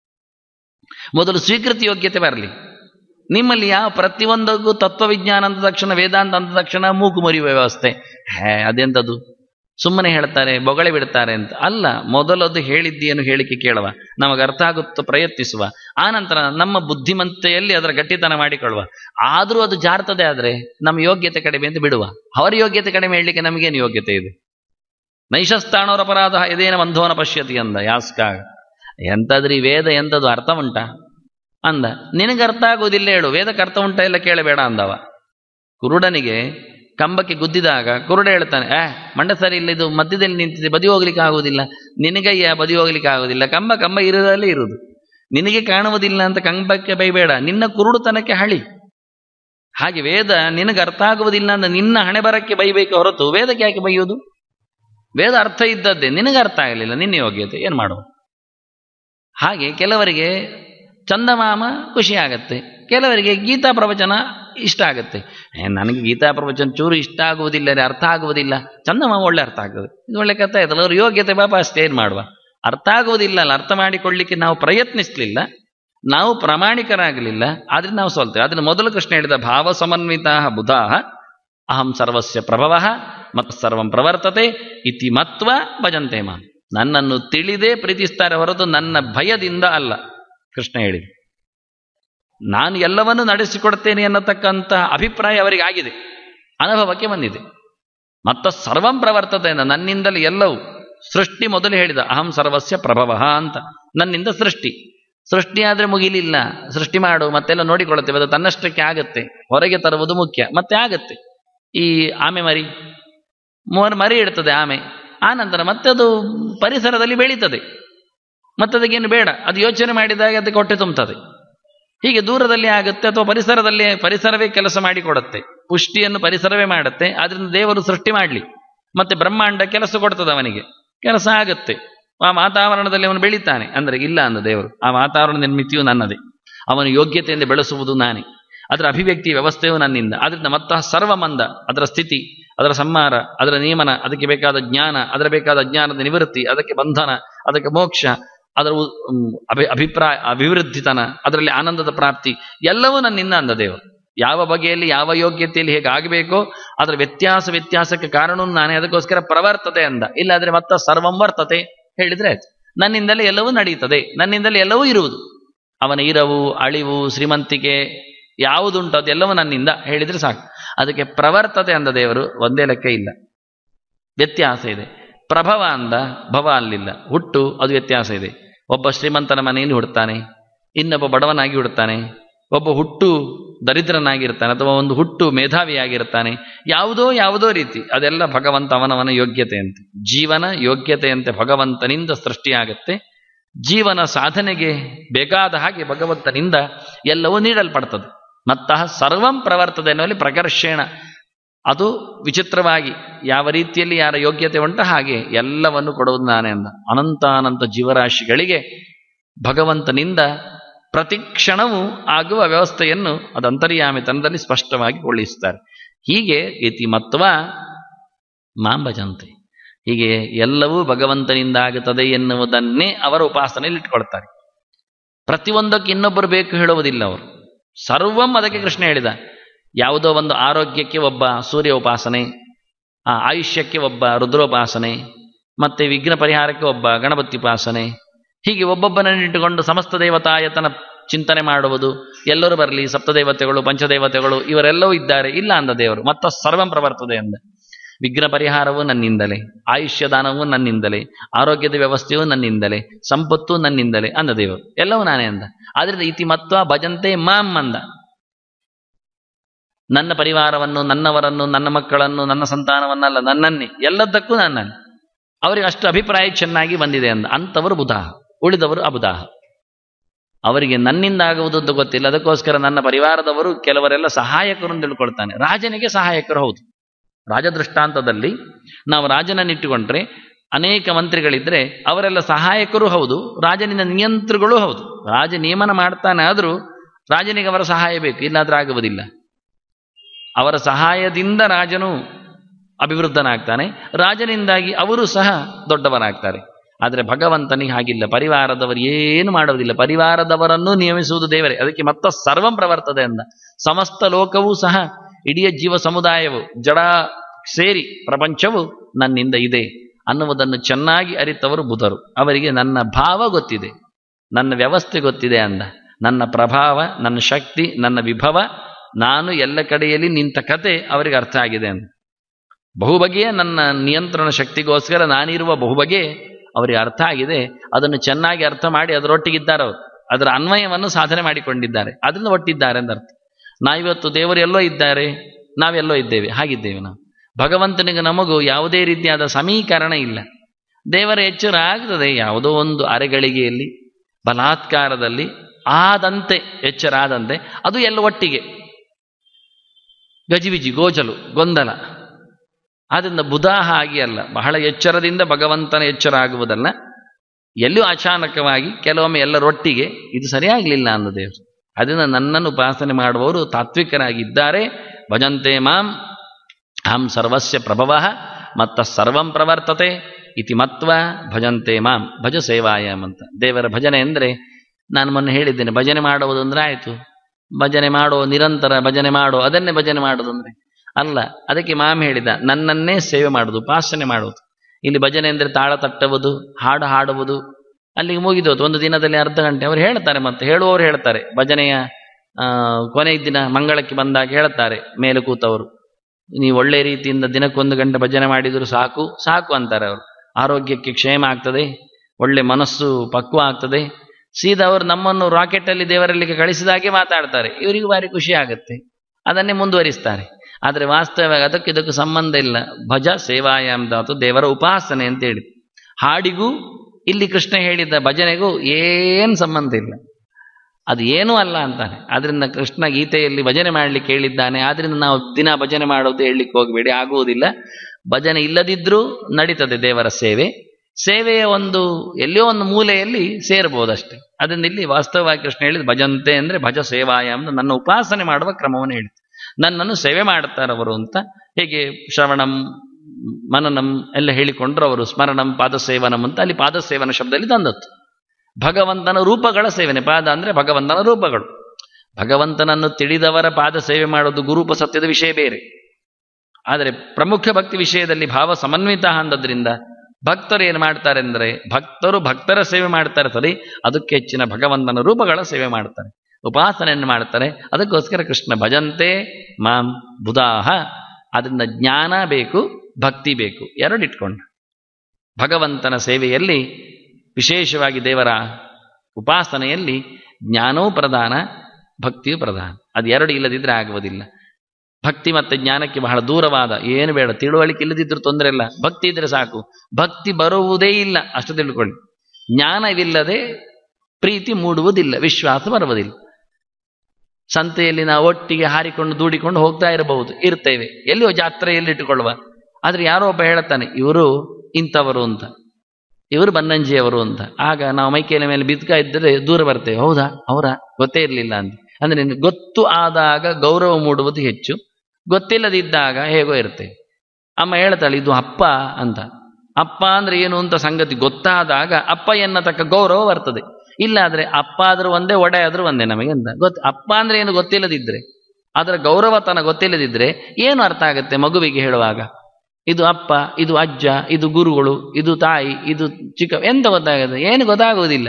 Speaker 1: ಮೊದಲು ಸ್ವೀಕೃತಿ ಯೋಗ್ಯತೆ ಬರಲಿ. ನಿಮ್ಮಲ್ಲಿ ಯಾವ ಪ್ರತಿಯೊಂದಕ್ಕೂ ತತ್ವವಿಜ್ಞಾನ ಅಂದ ತಕ್ಷಣ, ವೇದಾಂತ ಅಂದ ತಕ್ಷಣ ಮೂಕು ಮುರಿಯುವ ವ್ಯವಸ್ಥೆ, ಅದೆಂಥದ್ದು ಸುಮ್ಮನೆ ಹೇಳ್ತಾರೆ ಬೊಗಳೆ ಬಿಡ್ತಾರೆ ಅಂತ ಅಲ್ಲ. ಮೊದಲದು ಹೇಳಿದ್ದೇನು ಹೇಳಿಕೆ ಕೇಳುವ, ನಮಗೆ ಅರ್ಥ ಆಗುತ್ತೋ ಪ್ರಯತ್ನಿಸುವ, ಆನಂತರ ನಮ್ಮ ಬುದ್ಧಿಮಂತೆಯಲ್ಲಿ ಅದರ ಗಟ್ಟಿತನ ಮಾಡಿಕೊಳ್ಳುವ. ಆದರೂ ಅದು ಜಾರ್ತದೆ ಆದರೆ ನಮ್ಮ ಯೋಗ್ಯತೆ ಕಡಿಮೆ ಅಂತ ಬಿಡುವ. ಅವರ ಯೋಗ್ಯತೆ ಕಡಿಮೆ ಹೇಳಲಿಕ್ಕೆ ನಮಗೇನು ಯೋಗ್ಯತೆ ಇದೆ? ನೈಷಸ್ಥಾನವರ ಅಪರಾಧ ಇದೇನ ಬಂಧೋನ ಪಶ್ಯತಿ ಅಂದ ಯಾಸ್ಕ. ಎಂಥದ್ರಿ ವೇದ, ಎಂಥದ್ದು ಅರ್ಥ ಉಂಟಾ ಅಂದ. ನಿನಗೆ ಅರ್ಥ ಆಗುವುದಿಲ್ಲ ಹೇಳು, ವೇದಕ್ಕೆ ಅರ್ಥ ಉಂಟ ಎಲ್ಲ ಕೇಳಬೇಡ ಅಂದವ. ಕುರುಡನಿಗೆ ಕಂಬಕ್ಕೆ ಗುದ್ದಿದಾಗ ಕುರುಡ ಹೇಳ್ತಾನೆ, ಮಂಡ ಸರಿ ಇಲ್ಲ, ಇದು ಮಧ್ಯದಲ್ಲಿ ನಿಂತಿದೆ, ಬದಿ ಹೋಗ್ಲಿಕ್ಕೆ ಆಗುವುದಿಲ್ಲ. ನಿನಗಯ್ಯ ಬದಿ ಹೋಗ್ಲಿಕ್ಕೆ ಆಗುವುದಿಲ್ಲ, ಕಂಬ ಇರೋದಲ್ಲೇ ಇರುವುದು, ನಿನಗೆ ಕಾಣುವುದಿಲ್ಲ ಅಂತ ಕಂಬಕ್ಕೆ ಬೈಬೇಡ, ನಿನ್ನ ಕುರುಡುತನಕ್ಕೆ ಹಳಿ. ಹಾಗೆ ವೇದ ನಿನಗೆ ಅರ್ಥ ಆಗುವುದಿಲ್ಲ ಅಂತ ನಿನ್ನ ಹಣೆ ಬರಕ್ಕೆ ಬೈಬೇಕು ಹೊರತು ವೇದಕ್ಕೆ ಯಾಕೆ ಬೈಯೋದು? ವೇದ ಅರ್ಥ ಇದ್ದದ್ದೇ, ನಿನಗೆ ಅರ್ಥ ಆಗಲಿಲ್ಲ, ನಿನ್ನ ಯೋಗ್ಯತೆ ಏನು ಮಾಡುವ. ಹಾಗೆ ಕೆಲವರಿಗೆ ಚಂದಮಾಮ ಖುಷಿ ಆಗತ್ತೆ, ಕೆಲವರಿಗೆ ಗೀತಾ ಪ್ರವಚನ ಇಷ್ಟ ಆಗತ್ತೆ. ನನಗೆ ಗೀತಾ ಪ್ರವಚನ ಚೂರು ಇಷ್ಟ ಆಗುವುದಿಲ್ಲ, ಅರ್ಥ ಆಗುವುದಿಲ್ಲ. ಚಂದಮಾಮ ಒಳ್ಳೆ ಅರ್ಥ ಆಗ್ತದೆ, ಇದು ಒಳ್ಳೆ ಕಥೆ ಆಯ್ತಲ್ಲ, ಅವ್ರ ಯೋಗ್ಯತೆ ಪಾಪ ಅಷ್ಟೇ, ಏನು ಮಾಡುವ. ಅರ್ಥ ಆಗುವುದಿಲ್ಲ ಅಲ್ಲ, ಅರ್ಥ ಮಾಡಿಕೊಳ್ಳಿಕ್ಕೆ ನಾವು ಪ್ರಯತ್ನಿಸಲಿಲ್ಲ, ನಾವು ಪ್ರಾಮಾಣಿಕರಾಗಲಿಲ್ಲ, ಆದ್ರೆ ನಾವು ಸೋಲ್ತೇವೆ. ಅದನ್ನು ಮೊದಲು ಕೃಷ್ಣ ಹೇಳಿದ, ಭಾವ ಸಮನ್ವಿತ ಬುಧಾ ಅಹಂ ಸರ್ವಸ್ಯ ಪ್ರಭವ ಮತ್ತು ಸರ್ವಂ ಪ್ರವರ್ತತೆ ಇತಿ ಮತ್ವ ಭಜಂತೆ ಮಾಂ. ನನ್ನನ್ನು ತಿಳಿದೇ ಪ್ರೀತಿಸ್ತಾರೆ ಹೊರತು ನನ್ನ ಭಯದಿಂದ ಅಲ್ಲ. ಕೃಷ್ಣ ಹೇಳಿದ, ನಾನು ಎಲ್ಲವನ್ನೂ ನಡೆಸಿಕೊಡ್ತೇನೆ ಅನ್ನತಕ್ಕಂಥ ಅಭಿಪ್ರಾಯ ಅವರಿಗೆ ಆಗಿದೆ, ಅನುಭವಕ್ಕೆ ಬಂದಿದೆ. ಮತ್ತ ಸರ್ವಂ ಪ್ರವರ್ತತೆ, ನನ್ನಿಂದಲೇ ಎಲ್ಲವೂ. ಸೃಷ್ಟಿ ಮೊದಲು ಹೇಳಿದ, ಅಹಂ ಸರ್ವಸ್ಯ ಪ್ರಭವ ಅಂತ, ನನ್ನಿಂದ ಸೃಷ್ಟಿ ಆದರೆ ಮುಗಿಲಿಲ್ಲ, ಸೃಷ್ಟಿ ಮಾಡು ಮತ್ತೆಲ್ಲ ನೋಡಿಕೊಳ್ಳುತ್ತೇವೆ, ಅದು ತನ್ನಷ್ಟಕ್ಕೆ ಆಗತ್ತೆ, ಹೊರಗೆ ತರುವುದು ಮುಖ್ಯ, ಮತ್ತೆ ಆಗತ್ತೆ. ಈ ಆಮೆ ಮರಿ ಇಡ್ತದೆ ಆಮೆ, ಆ ನಂತರ ಮತ್ತೆ ಅದು ಪರಿಸರದಲ್ಲಿ ಬೆಳೀತದೆ, ಮತ್ತದಕ್ಕೇನು ಬೇಡ, ಅದು ಯೋಚನೆ ಮಾಡಿದಾಗ ಅದಕ್ಕೆ ಹೊಟ್ಟೆ ತುಂಬುತ್ತದೆ. ಹೀಗೆ ದೂರದಲ್ಲಿ ಆಗುತ್ತೆ, ಅಥವಾ ಪರಿಸರವೇ ಕೆಲಸ ಮಾಡಿಕೊಡುತ್ತೆ, ಪುಷ್ಟಿಯನ್ನು ಪರಿಸರವೇ ಮಾಡುತ್ತೆ. ಆದ್ರಿಂದ ದೇವರು ಸೃಷ್ಟಿ ಮಾಡಲಿ, ಮತ್ತೆ ಬ್ರಹ್ಮಾಂಡ ಕೆಲಸ ಕೊಡ್ತದೆ, ಅವನಿಗೆ ಕೆಲಸ ಆಗುತ್ತೆ, ಆ ವಾತಾವರಣದಲ್ಲಿ ಅವನು ಬೆಳೀತಾನೆ. ಅಂದರೆ ಇಲ್ಲ ಅಂದ ದೇವರು, ಆ ವಾತಾವರಣ ನಿರ್ಮಿತಿಯು ನನ್ನದೇ, ಅವನ ಯೋಗ್ಯತೆಯಿಂದ ಬೆಳೆಸುವುದು ನಾನೇ, ಅದರ ಅಭಿವ್ಯಕ್ತಿ ವ್ಯವಸ್ಥೆಯು ನನ್ನಿಂದ. ಆದ್ರಿಂದ ಮತ್ತ ಸರ್ವಮಂದ, ಅದರ ಸ್ಥಿತಿ, ಅದರ ಸಂಹಾರ, ಅದರ ನಿಯಮನ, ಅದಕ್ಕೆ ಬೇಕಾದ ಜ್ಞಾನ, ಅದರ ಬೇಕಾದ ಅಜ್ಞಾನದ ನಿವೃತ್ತಿ, ಅದಕ್ಕೆ ಬಂಧನ, ಅದಕ್ಕೆ ಮೋಕ್ಷ, ಅದರ ಅಭಿವೃದ್ಧಿತನ, ಅದರಲ್ಲಿ ಆನಂದದ ಪ್ರಾಪ್ತಿ, ಎಲ್ಲವೂ ನನ್ನಿಂದ ಅಂದ ದೇವರು. ಯಾವ ಬಗೆಯಲ್ಲಿ ಯಾವ ಯೋಗ್ಯತೆಯಲ್ಲಿ ಹೇಗೆ ಆಗಬೇಕೋ ಅದರ ವ್ಯತ್ಯಾಸಕ್ಕೆ ಕಾರಣವೂ ನಾನೇ, ಅದಕ್ಕೋಸ್ಕರ ಪ್ರವರ್ತತೆ ಅಂದ. ಇಲ್ಲಾದ್ರೆ ಮತ್ತ ಸರ್ವಂ ವರ್ತತೆ ಹೇಳಿದ್ರೆ ಆಯ್ತು, ನನ್ನಿಂದಲೇ ಎಲ್ಲವೂ ನಡೆಯುತ್ತದೆ, ನನ್ನಿಂದಲೇ ಎಲ್ಲವೂ ಇರುವುದು. ಅವನ ಇರವು, ಅಳಿವು, ಶ್ರೀಮಂತಿಕೆ ಯಾವುದುಂಟು ಅದೆಲ್ಲವೂ ನನ್ನಿಂದ ಹೇಳಿದ್ರೆ ಸಾಕು. ಅದಕ್ಕೆ ಪ್ರವರ್ತತೆ ಅಂದ ದೇವರು. ಒಂದೇ ಲೆಕ್ಕ ಇಲ್ಲ, ವ್ಯತ್ಯಾಸ ಇದೆ. ಪ್ರಭವ ಅಂದ, ಭವ ಅಲ್ಲಿಲ್ಲ, ಹುಟ್ಟು, ಅದು ವ್ಯತ್ಯಾಸ ಇದೆ. ಒಬ್ಬ ಶ್ರೀಮಂತನ ಮನೆಯಲ್ಲಿ ಹುಡ್ತಾನೆ, ಇನ್ನೊಬ್ಬ ಬಡವನಾಗಿ ಹುಡ್ತಾನೆ, ಒಬ್ಬ ಹುಟ್ಟು ದರಿದ್ರನಾಗಿರ್ತಾನೆ, ಅಥವಾ ಒಂದು ಹುಟ್ಟು ಮೇಧಾವಿಯಾಗಿರ್ತಾನೆ, ಯಾವುದೋ ರೀತಿ, ಅದೆಲ್ಲ ಭಗವಂತ ಅವನವನ ಯೋಗ್ಯತೆಯಂತೆ, ಜೀವನ ಯೋಗ್ಯತೆಯಂತೆ ಭಗವಂತನಿಂದ ಸೃಷ್ಟಿಯಾಗತ್ತೆ. ಜೀವನ ಸಾಧನೆಗೆ ಬೇಕಾದ ಹಾಗೆ ಭಗವಂತನಿಂದ ಎಲ್ಲವೂ ನೀಡಲ್ಪಡ್ತದೆ. ಮತ್ತ ಸರ್ವಂ ಪ್ರವರ್ತದೆ ಎನ್ನುವಲ್ಲಿ ಪ್ರಕರ್ಷೇಣ, ಅದು ವಿಚಿತ್ರವಾಗಿ ಯಾವ ರೀತಿಯಲ್ಲಿ ಯಾರ ಯೋಗ್ಯತೆ ಉಂಟ ಹಾಗೆ ಎಲ್ಲವನ್ನು ಕೊಡುವುದು ನಾನೇ ಅಂದ. ಅನಂತ ಜೀವರಾಶಿಗಳಿಗೆ ಭಗವಂತನಿಂದ ಪ್ರತಿ ಕ್ಷಣವೂ ಆಗುವ ವ್ಯವಸ್ಥೆಯನ್ನು ಅದು ಅಂತರ್ಯಾಮಿತನದಲ್ಲಿ ಸ್ಪಷ್ಟವಾಗಿ ಒಳ್ಳಿಸ್ತಾರೆ. ಹೀಗೆ ಇತಿ ಮತ್ವ ಮಾಂ ಭಜಂತೆ, ಹೀಗೆ ಎಲ್ಲವೂ ಭಗವಂತನಿಂದ ಆಗುತ್ತದೆ ಎನ್ನುವುದನ್ನೇ ಅವರ ಉಪಾಸನೆಯಲ್ಲಿ ಇಟ್ಕೊಳ್ತಾರೆ. ಪ್ರತಿಯೊಂದಕ್ಕೆ ಇನ್ನೊಬ್ಬರು ಬೇಕು ಹೇಳುವುದಿಲ್ಲ ಅವರು, ಸರ್ವಂ ಅದಕ್ಕೆ ಕೃಷ್ಣ ಹೇಳಿದ. ಯಾವುದೋ ಒಂದು ಆರೋಗ್ಯಕ್ಕೆ ಒಬ್ಬ ಸೂರ್ಯ ಉಪಾಸನೆ, ಆಯುಷ್ಯಕ್ಕೆ ಒಬ್ಬ ರುದ್ರೋಪಾಸನೆ, ಮತ್ತೆ ವಿಘ್ನ ಪರಿಹಾರಕ್ಕೆ ಒಬ್ಬ ಗಣಪತಿ ಉಪಾಸನೆ, ಹೀಗೆ ಒಬ್ಬೊಬ್ಬನನ್ನಿಟ್ಟುಕೊಂಡು ಸಮಸ್ತ ದೇವತಾಯತನ ಚಿಂತನೆ ಮಾಡುವುದು. ಎಲ್ಲರೂ ಬರಲಿ, ಸಪ್ತದೇವತೆಗಳು, ಪಂಚದೇವತೆಗಳು ಇವರೆಲ್ಲವೂ ಇದ್ದಾರೆ ಇಲ್ಲ ಅಂದ ದೇವರು. ಮತ್ತ ಸರ್ವಂ ಪ್ರವರ್ತದೆ ಅಂದ. ವಿಘ್ನ ಪರಿಹಾರವೂ ನನ್ನಿಂದಲೇ, ಆಯುಷ್ಯ ದಾನವೂ ನನ್ನಿಂದಲೇ, ಆರೋಗ್ಯದ ವ್ಯವಸ್ಥೆಯೂ ನನ್ನಿಂದಲೇ, ಸಂಪತ್ತು ನನ್ನಿಂದಲೇ ಅಂದ ದೇವರು. ಎಲ್ಲವೂ ನಾನೇ ಅಂದ. ಆದ್ರಿಂದ ಇತಿ ಮತ್ವ ಭಜಂತೆ ಮಾಂ ಅಂದ. ನನ್ನ ಪರಿವಾರವನ್ನು, ನನ್ನವರನ್ನು, ನನ್ನ ಮಕ್ಕಳನ್ನು, ನನ್ನ ಸಂತಾನವನ್ನಲ್ಲ, ನನ್ನನ್ನೇ, ಎಲ್ಲದಕ್ಕೂ ನನ್ನಲ್ಲಿ. ಅವರಿಗೆ ಅಷ್ಟು ಅಭಿಪ್ರಾಯ ಚೆನ್ನಾಗಿ ಬಂದಿದೆ ಅಂದ. ಅಂಥವರು ಬುಧಾಹ, ಉಳಿದವರು ಅಬುಧಾಹ. ಅವರಿಗೆ ನನ್ನಿಂದ ಆಗುವುದಂತ ಗೊತ್ತಿಲ್ಲ, ಅದಕ್ಕೋಸ್ಕರ ನನ್ನ ಪರಿವಾರದವರು ಕೆಲವರೆಲ್ಲ ಸಹಾಯಕರು ಅಂತ ತಿಳ್ಕೊಳ್ತಾನೆ. ರಾಜನಿಗೆ ಸಹಾಯಕರು ಹೌದು. ರಾಜ ದೃಷ್ಟಾಂತದಲ್ಲಿ ನಾವು ರಾಜನನ್ನಿಟ್ಟುಕೊಂಡ್ರೆ ಅನೇಕ ಮಂತ್ರಿಗಳಿದ್ರೆ ಅವರೆಲ್ಲ ಸಹಾಯಕರು ಹೌದು, ರಾಜನಿಂದ ನಿಯಂತ್ರಗಳು ಹೌದು. ರಾಜ ನಿಯಮನ ಮಾಡ್ತಾನೆ, ಆದರೂ ರಾಜನಿಗೆ ಅವರ ಸಹಾಯ ಬೇಕು, ಇಲ್ಲಾದ್ರೆ ಆಗುವುದಿಲ್ಲ. ಅವರ ಸಹಾಯದಿಂದ ರಾಜನು ಅಭಿವೃದ್ಧನಾಗ್ತಾನೆ, ರಾಜನಿಂದಾಗಿ ಅವರು ಸಹ ದೊಡ್ಡವನಾಗ್ತಾರೆ. ಆದರೆ ಭಗವಂತನಿಗೆ ಹಾಗಿಲ್ಲ. ಪರಿವಾರದವರು ಏನು ಮಾಡುವುದಿಲ್ಲ, ಪರಿವಾರದವರನ್ನು ನಿಯಮಿಸುವುದು ದೇವರೇ. ಅದಕ್ಕೆ ಮತ್ತ ಸರ್ವಂ ಪ್ರವರ್ತದೆ ಅಂದ. ಸಮಸ್ತ ಲೋಕವೂ ಸಹ, ಇಡೀ ಜೀವ ಸಮುದಾಯವು, ಜಡ ಸೇರಿ ಪ್ರಪಂಚವು ನನ್ನಿಂದ ಇದೆ ಅನ್ನುವುದನ್ನು ಚೆನ್ನಾಗಿ ಅರಿತವರು ಬುಧರು. ಅವರಿಗೆ ನನ್ನ ಭಾವ ಗೊತ್ತಿದೆ, ನನ್ನ ವ್ಯವಸ್ಥೆ ಗೊತ್ತಿದೆ ಅಂದ. ನನ್ನ ಪ್ರಭಾವ, ನನ್ನ ಶಕ್ತಿ, ನನ್ನ ವಿಭವ, ನಾನು ಎಲ್ಲ ಕಡೆಯಲ್ಲಿ ನಿಂತ ಕತೆ ಅವರಿಗೆ ಅರ್ಥ ಆಗಿದೆ ಅಂದ. ಬಹುಬಗೆಯ ನನ್ನ ನಿಯಂತ್ರಣ ಶಕ್ತಿಗೋಸ್ಕರ ನಾನಿರುವ ಬಹುಬಗೆ ಅವರಿಗೆ ಅರ್ಥ ಆಗಿದೆ. ಅದನ್ನು ಚೆನ್ನಾಗಿ ಅರ್ಥ ಮಾಡಿ ಅದರೊಟ್ಟಿಗಿದ್ದಾರೆ ಅವರು. ಅದರ ಅನ್ವಯವನ್ನು ಸಾಧನೆ ಮಾಡಿಕೊಂಡಿದ್ದಾರೆ, ಅದರಿಂದ ಒಟ್ಟಿದ್ದಾರೆ ಅಂತ ಅರ್ಥ. ನಾವಿವತ್ತು ದೇವರು ಎಲ್ಲೋ ಇದ್ದಾರೆ, ನಾವೆಲ್ಲೋ ಇದ್ದೇವೆ, ಹಾಗಿದ್ದೇವೆ ನಾವು. ಭಗವಂತನಿಗೆ ನಮಗೂ ಯಾವುದೇ ರೀತಿಯಾದ ಸಮೀಕರಣ ಇಲ್ಲ. ದೇವರ ಎಚ್ಚರ ಆಗ್ತದೆ ಯಾವುದೋ ಒಂದು ಅರೆಗಳಿಗೆಯಲ್ಲಿ, ಬಲಾತ್ಕಾರದಲ್ಲಿ ಆದಂತೆ, ಎಚ್ಚರ ಆದಂತೆ, ಅದು ಎಲ್ಲ ಒಟ್ಟಿಗೆ ಗಜಿಬಿಜಿ, ಗೋಜಲು, ಗೊಂದಲ. ಆದ್ದರಿಂದ ಬುಧ ಹಾಗೆ ಅಲ್ಲ, ಬಹಳ ಎಚ್ಚರದಿಂದ ಭಗವಂತನ ಎಚ್ಚರ ಆಗುವುದಲ್ಲ, ಎಲ್ಲೂ ಅಚಾನಕವಾಗಿ ಕೆಲವೊಮ್ಮೆ ಎಲ್ಲರೊಟ್ಟಿಗೆ. ಇದು ಸರಿಯಾಗಲಿಲ್ಲ ಅಂದ ದೇವರು. ಅದರಿಂದ ನನ್ನನ್ನು ಉಪಾಸನೆ ಮಾಡುವವರು ತಾತ್ವಿಕರಾಗಿದ್ದಾರೆ. ಭಜಂತೆ ಮಾಂ ಅಹಂ ಸರ್ವಸ್ಯ ಪ್ರಭವ ಮತ್ತ ಸರ್ವಂ ಪ್ರವರ್ತತೆ ಇತಿ ಮತ್ವ ಭಜಂತೆ ಮಾಂ ಭಜ ಸೇವಾಯಾಮ್ ಅಂತ. ದೇವರ ಭಜನೆ ಅಂದರೆ, ನಾನು ಮೊನ್ನೆ ಹೇಳಿದ್ದೇನೆ, ಭಜನೆ ಮಾಡುವುದು ಅಂದರೆ ಆಯಿತು, ಭಜನೆ ಮಾಡೋ, ನಿರಂತರ ಭಜನೆ ಮಾಡೋ, ಅದನ್ನೇ ಭಜನೆ ಮಾಡೋದು ಅಂದರೆ ಅಲ್ಲ. ಅದಕ್ಕೆ ಮಾಂ ಹೇಳಿದ, ನನ್ನನ್ನೇ ಸೇವೆ ಮಾಡೋದು, ಉಪಾಸನೆ ಮಾಡೋದು. ಇಲ್ಲಿ ಭಜನೆ ಅಂದರೆ ತಾಳ ತಟ್ಟುವುದು, ಹಾಡು ಹಾಡುವುದು, ಅಲ್ಲಿಗೆ ಮುಗಿದೋದು. ಒಂದು ದಿನದಲ್ಲಿ ಅರ್ಧ ಗಂಟೆ ಅವರು ಹೇಳ್ತಾರೆ. ಮತ್ತೆ ಹೇಳುವವರು ಹೇಳ್ತಾರೆ, ಭಜನೆಯ ಕೊನೆಯ ದಿನ ಮಂಗಳಕ್ಕೆ ಬಂದಾಗ ಹೇಳ್ತಾರೆ ಮೇಲೆ ಕೂತವರು, ನೀವು ಒಳ್ಳೆ ರೀತಿಯಿಂದ ದಿನಕ್ಕೊಂದು ಗಂಟೆ ಭಜನೆ ಮಾಡಿದರೂ ಸಾಕು ಸಾಕು ಅಂತಾರೆ ಅವರು. ಆರೋಗ್ಯಕ್ಕೆ ಕ್ಷೇಮ ಆಗ್ತದೆ, ಒಳ್ಳೆ ಮನಸ್ಸು ಪಕ್ವ ಆಗ್ತದೆ. ಸೀದಾ ಅವರು ನಮ್ಮನ್ನು ರಾಕೆಟಲ್ಲಿ ದೇವರಲ್ಲಿಗೆ ಕಳಿಸಿದಾಗೆ ಮಾತಾಡ್ತಾರೆ. ಇವರಿಗೂ ಭಾರಿ ಖುಷಿ ಆಗುತ್ತೆ, ಅದನ್ನೇ ಮುಂದುವರಿಸ್ತಾರೆ. ಆದರೆ ವಾಸ್ತವವಾಗಿ ಅದಕ್ಕಿದಕ್ಕೂ ಸಂಬಂಧ ಇಲ್ಲ. ಭಜ ಸೇವಾಯಾಮ್ ಧಾತು ದೇವರ ಉಪಾಸನೆ ಅಂತ ಹೇಳಿ. ಹಾಡಿಗೂ ಇಲ್ಲಿ ಕೃಷ್ಣ ಹೇಳಿದ್ದ ಭಜನೆಗೂ ಏನು ಸಂಬಂಧ ಇಲ್ಲ, ಅದು ಏನೂ ಅಲ್ಲ ಅಂತಾನೆ. ಆದ್ರಿಂದ ಕೃಷ್ಣ ಗೀತೆಯಲ್ಲಿ ಭಜನೆ ಮಾಡಲಿಕ್ಕೆ ಹೇಳಿದ್ದಾನೆ. ಆದ್ರಿಂದ ನಾವು ದಿನ ಭಜನೆ ಮಾಡೋದು ಹೇಳಲಿಕ್ಕೆ ಹೋಗಬೇಡಿ, ಆಗುವುದಿಲ್ಲ. ಭಜನೆ ಇಲ್ಲದಿದ್ರೂ ನಡೀತದೆ ದೇವರ ಸೇವೆ. ಸೇವೆಯ ಒಂದು ಎಲ್ಲೋ ಒಂದು ಮೂಲೆಯಲ್ಲಿ ಸೇರ್ಬೋದಷ್ಟೇ. ಅದರಿಂದ ಇಲ್ಲಿ ವಾಸ್ತವವಾಗಿ ಕೃಷ್ಣ ಹೇಳಿದ ಭಜಂತೆ ಅಂದರೆ ಭಜ ಸೇವಾಯಾಮ್, ನನ್ನ ಉಪಾಸನೆ ಮಾಡುವ ಕ್ರಮವನ್ನು ಹೇಳಿತು. ನನ್ನನ್ನು ಸೇವೆ ಮಾಡುತ್ತಾರವರು ಅಂತ. ಹೇಗೆ ಶ್ರವಣಂ ಮನನಂ ಎಲ್ಲ ಹೇಳಿಕೊಂಡ್ರು ಅವರು, ಸ್ಮರಣಂ ಪಾದಸೇವನಂ ಅಂತ ಅಲ್ಲಿ ಪಾದಸೇವನ ಶಬ್ದದಲ್ಲಿ ತಂದದ್ದು. ಭಗವಂತನ ರೂಪಗಳ ಸೇವನೆ. ಪಾದ ಅಂದರೆ ಭಗವಂತನ ರೂಪಗಳು. ಭಗವಂತನನ್ನು ತಿಳಿದವರ ಪಾದ ಸೇವೆ ಮಾಡೋದು ಗುರೂಪ ಸತ್ಯದ ವಿಷಯ ಬೇರೆ. ಆದರೆ ಪ್ರಮುಖ ಭಕ್ತಿ ವಿಷಯದಲ್ಲಿ ಭಾವ ಸಮನ್ವಿತ ಅಂದದ್ರಿಂದ ಭಕ್ತರು ಏನು ಮಾಡ್ತಾರೆ ಅಂದರೆ, ಭಕ್ತರು ಭಕ್ತರ ಸೇವೆ ಮಾಡ್ತಾರೆ ಸರಿ, ಅದಕ್ಕೆ ಹೆಚ್ಚಿನ ಭಗವಂತನ ರೂಪಗಳ ಸೇವೆ ಮಾಡ್ತಾರೆ, ಉಪಾಸನೆಯನ್ನು ಮಾಡ್ತಾರೆ. ಅದಕ್ಕೋಸ್ಕರ ಕೃಷ್ಣ ಭಜಂತೆ ಮಾಂ ಬುಧಾಹ. ಅದರಿಂದ ಜ್ಞಾನ ಬೇಕು, ಭಕ್ತಿ ಬೇಕು, ಎರಡು ಇಟ್ಕೊಂಡು ಭಗವಂತನ ಸೇವೆಯಲ್ಲಿ, ವಿಶೇಷವಾಗಿ ದೇವರ ಉಪಾಸನೆಯಲ್ಲಿ ಜ್ಞಾನವೂ ಪ್ರಧಾನ, ಭಕ್ತಿಯೂ ಪ್ರಧಾನ. ಅದು ಎರಡು ಇಲ್ಲದಿದ್ದರೆ ಆಗುವುದಿಲ್ಲ. ಭಕ್ತಿ ಮತ್ತು ಜ್ಞಾನಕ್ಕೆ ಬಹಳ ದೂರವಾದ, ಏನು ಬೇಡ, ತಿಳುವಳಿಕೆ ಇಲ್ಲದಿದ್ದರೂ ತೊಂದರೆ ಇಲ್ಲ, ಭಕ್ತಿ ಇದ್ರೆ ಸಾಕು. ಭಕ್ತಿ ಬರುವುದೇ ಇಲ್ಲ, ಅಷ್ಟು ತಿಳ್ಕೊಳ್ಳಿ. ಜ್ಞಾನವಿಲ್ಲದೆ ಪ್ರೀತಿ ಮೂಡುವುದಿಲ್ಲ, ವಿಶ್ವಾಸ ಬರುವುದಿಲ್ಲ. ಸಂತೆಯಲ್ಲಿ ನಾವು ಒಟ್ಟಿಗೆ ಹಾರಿಕೊಂಡು ದೂಡಿಕೊಂಡು ಹೋಗ್ತಾ ಇರ್ತೇವೆ, ಎಲ್ಲಿಯೋ ಜಾತ್ರೆಯಲ್ಲಿ ಇಟ್ಟುಕೊಳ್ಳುವ. ಆದರೆ ಯಾರೋ ಒಬ್ಬ ಹೇಳ್ತಾನೆ, ಇವರು ಇಂಥವರು ಅಂತ, ಇವರು ಬನ್ನಂಜಿಯವರು ಅಂತ. ಆಗ ನಾವು ಮೈಕೇಲ ಮೇಲೆ ಬಿದ್ಕ ಇದ್ದರೆ ದೂರ ಬರ್ತೇವೆ. ಹೌದಾ, ಅವರ ಗೊತ್ತೇ ಇರಲಿಲ್ಲ ಅಂತ. ಅಂದರೆ ಗೊತ್ತು ಆದಾಗ ಗೌರವ ಮೂಡುವುದು ಹೆಚ್ಚು, ಗೊತ್ತಿಲ್ಲದಿದ್ದಾಗ ಹೇಗೋ ಇರ್ತೇವೆ. ಅಮ್ಮ ಹೇಳ್ತಾಳೆ, ಇದು ಅಪ್ಪ ಅಂತ. ಅಪ್ಪ ಅಂದ್ರೆ ಏನು ಅಂತ ಸಂಗತಿ ಗೊತ್ತಾದಾಗ ಅಪ್ಪ ಎನ್ನತಕ್ಕ ಗೌರವ ಬರ್ತದೆ. ಇಲ್ಲಾದ್ರೆ ಅಪ್ಪ ಆದ್ರೂ ಒಂದೇ, ಒಡೆ ಆದ್ರೂ ಒಂದೇ ನಮಗೆ ಅಂತ ಅಪ್ಪ ಅಂದ್ರೆ ಏನು ಗೊತ್ತಿಲ್ಲದಿದ್ರೆ, ಅದರ ಗೌರವತನ ಗೊತ್ತಿಲ್ಲದಿದ್ರೆ ಏನು ಅರ್ಥ ಆಗುತ್ತೆ ಮಗುವಿಗೆ ಹೇಳುವಾಗ? ಇದು ಅಪ್ಪ, ಇದು ಅಜ್ಜ, ಇದು ಗುರುಗಳು, ಇದು ತಾಯಿ, ಇದು ಚಿಕ್ಕ, ಎಂತ ಗೊತ್ತಾಗುತ್ತೆ? ಏನು ಗೊತ್ತಾಗುವುದಿಲ್ಲ.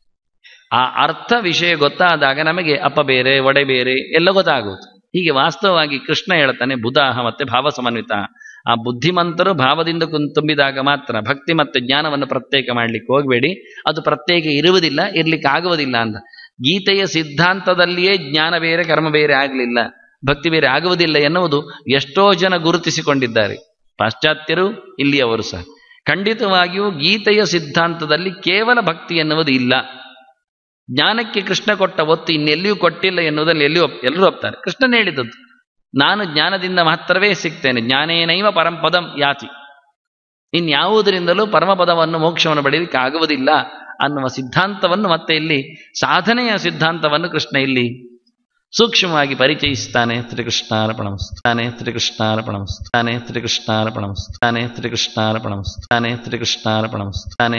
Speaker 1: ಆ ಅರ್ಥ ವಿಷಯ ಗೊತ್ತಾದಾಗ ನಮಗೆ ಅಪ್ಪ ಬೇರೆ, ಒಡೆ ಬೇರೆ ಎಲ್ಲ ಗೊತ್ತಾಗುವುದು. ಹೀಗೆ ವಾಸ್ತವವಾಗಿ ಕೃಷ್ಣ ಹೇಳ್ತಾನೆ, ಬುಧಾಹ ಮತ್ತೆ ಭಾವ ಸಮನ್ವಿತ. ಆ ಬುದ್ಧಿಮಂತರು ಭಾವದಿಂದ ತುಂಬಿದಾಗ ಮಾತ್ರ. ಭಕ್ತಿ ಮತ್ತು ಜ್ಞಾನವನ್ನು ಪ್ರತ್ಯೇಕ ಮಾಡಲಿಕ್ಕೆ ಹೋಗಬೇಡಿ, ಅದು ಪ್ರತ್ಯೇಕ ಇರುವುದಿಲ್ಲ, ಇರ್ಲಿಕ್ಕೆ ಆಗುವುದಿಲ್ಲ ಅಂತ. ಗೀತೆಯ ಸಿದ್ಧಾಂತದಲ್ಲಿಯೇ ಜ್ಞಾನ ಬೇರೆ ಕರ್ಮ ಬೇರೆ ಆಗಲಿಲ್ಲ, ಭಕ್ತಿ ಬೇರೆ ಆಗುವುದಿಲ್ಲ ಎನ್ನುವುದು ಎಷ್ಟೋ ಜನ ಗುರುತಿಸಿಕೊಂಡಿದ್ದಾರೆ, ಪಾಶ್ಚಾತ್ಯರು, ಇಲ್ಲಿಯವರು ಸಹ. ಖಂಡಿತವಾಗಿಯೂ ಗೀತೆಯ ಸಿದ್ಧಾಂತದಲ್ಲಿ ಕೇವಲ ಭಕ್ತಿ ಎನ್ನುವುದು ಇಲ್ಲ. ಜ್ಞಾನಕ್ಕೆ ಕೃಷ್ಣ ಕೊಟ್ಟ ಒತ್ತು ಇನ್ನೆಲ್ಲಿಯೂ ಕೊಟ್ಟಿಲ್ಲ ಎನ್ನುವುದಲ್ಲಿ ಎಲ್ಲರೂ ಒಪ್ತಾರೆ. ಕೃಷ್ಣನ್ ಹೇಳಿದದ್ದು, ನಾನು ಜ್ಞಾನದಿಂದ ಮಾತ್ರವೇ ಸಿಗ್ತೇನೆ, ಜ್ಞಾನೇನೈವ ಪರಂಪದಂ ಯಾತಿ, ಇನ್ಯಾವುದರಿಂದಲೂ ಪರಮಪದವನ್ನು, ಮೋಕ್ಷವನ್ನು ಪಡೆಯಲಿಕ್ಕೆ ಆಗುವುದಿಲ್ಲ ಅನ್ನುವ ಸಿದ್ಧಾಂತವನ್ನು, ಮತ್ತೆ ಇಲ್ಲಿ ಸಾಧನೆಯ ಸಿದ್ಧಾಂತವನ್ನು ಕೃಷ್ಣ ಇಲ್ಲಿ ಸೂಕ್ಷ್ಮವಾಗಿ ಪರಿಚಯಿಸ್ತಾನೆ. ಶ್ರೀಕೃಷ್ಣಾರ್ಪಣಮಸ್ತಾನೆ, ಶ್ರೀಕೃಷ್ಣಾರ್ಪಣಮಸ್ತಾನೆ, ಶ್ರೀಕೃಷ್ಣಾರ್ಪಣಮಸ್ತಾನೆ, ಶ್ರೀಕೃಷ್ಣಾರ್ಪಣಮಸ್ತಾನೆ, ಶ್ರೀಕೃಷ್ಣಾರ್ಪಣಮಸ್ತಾನೆ.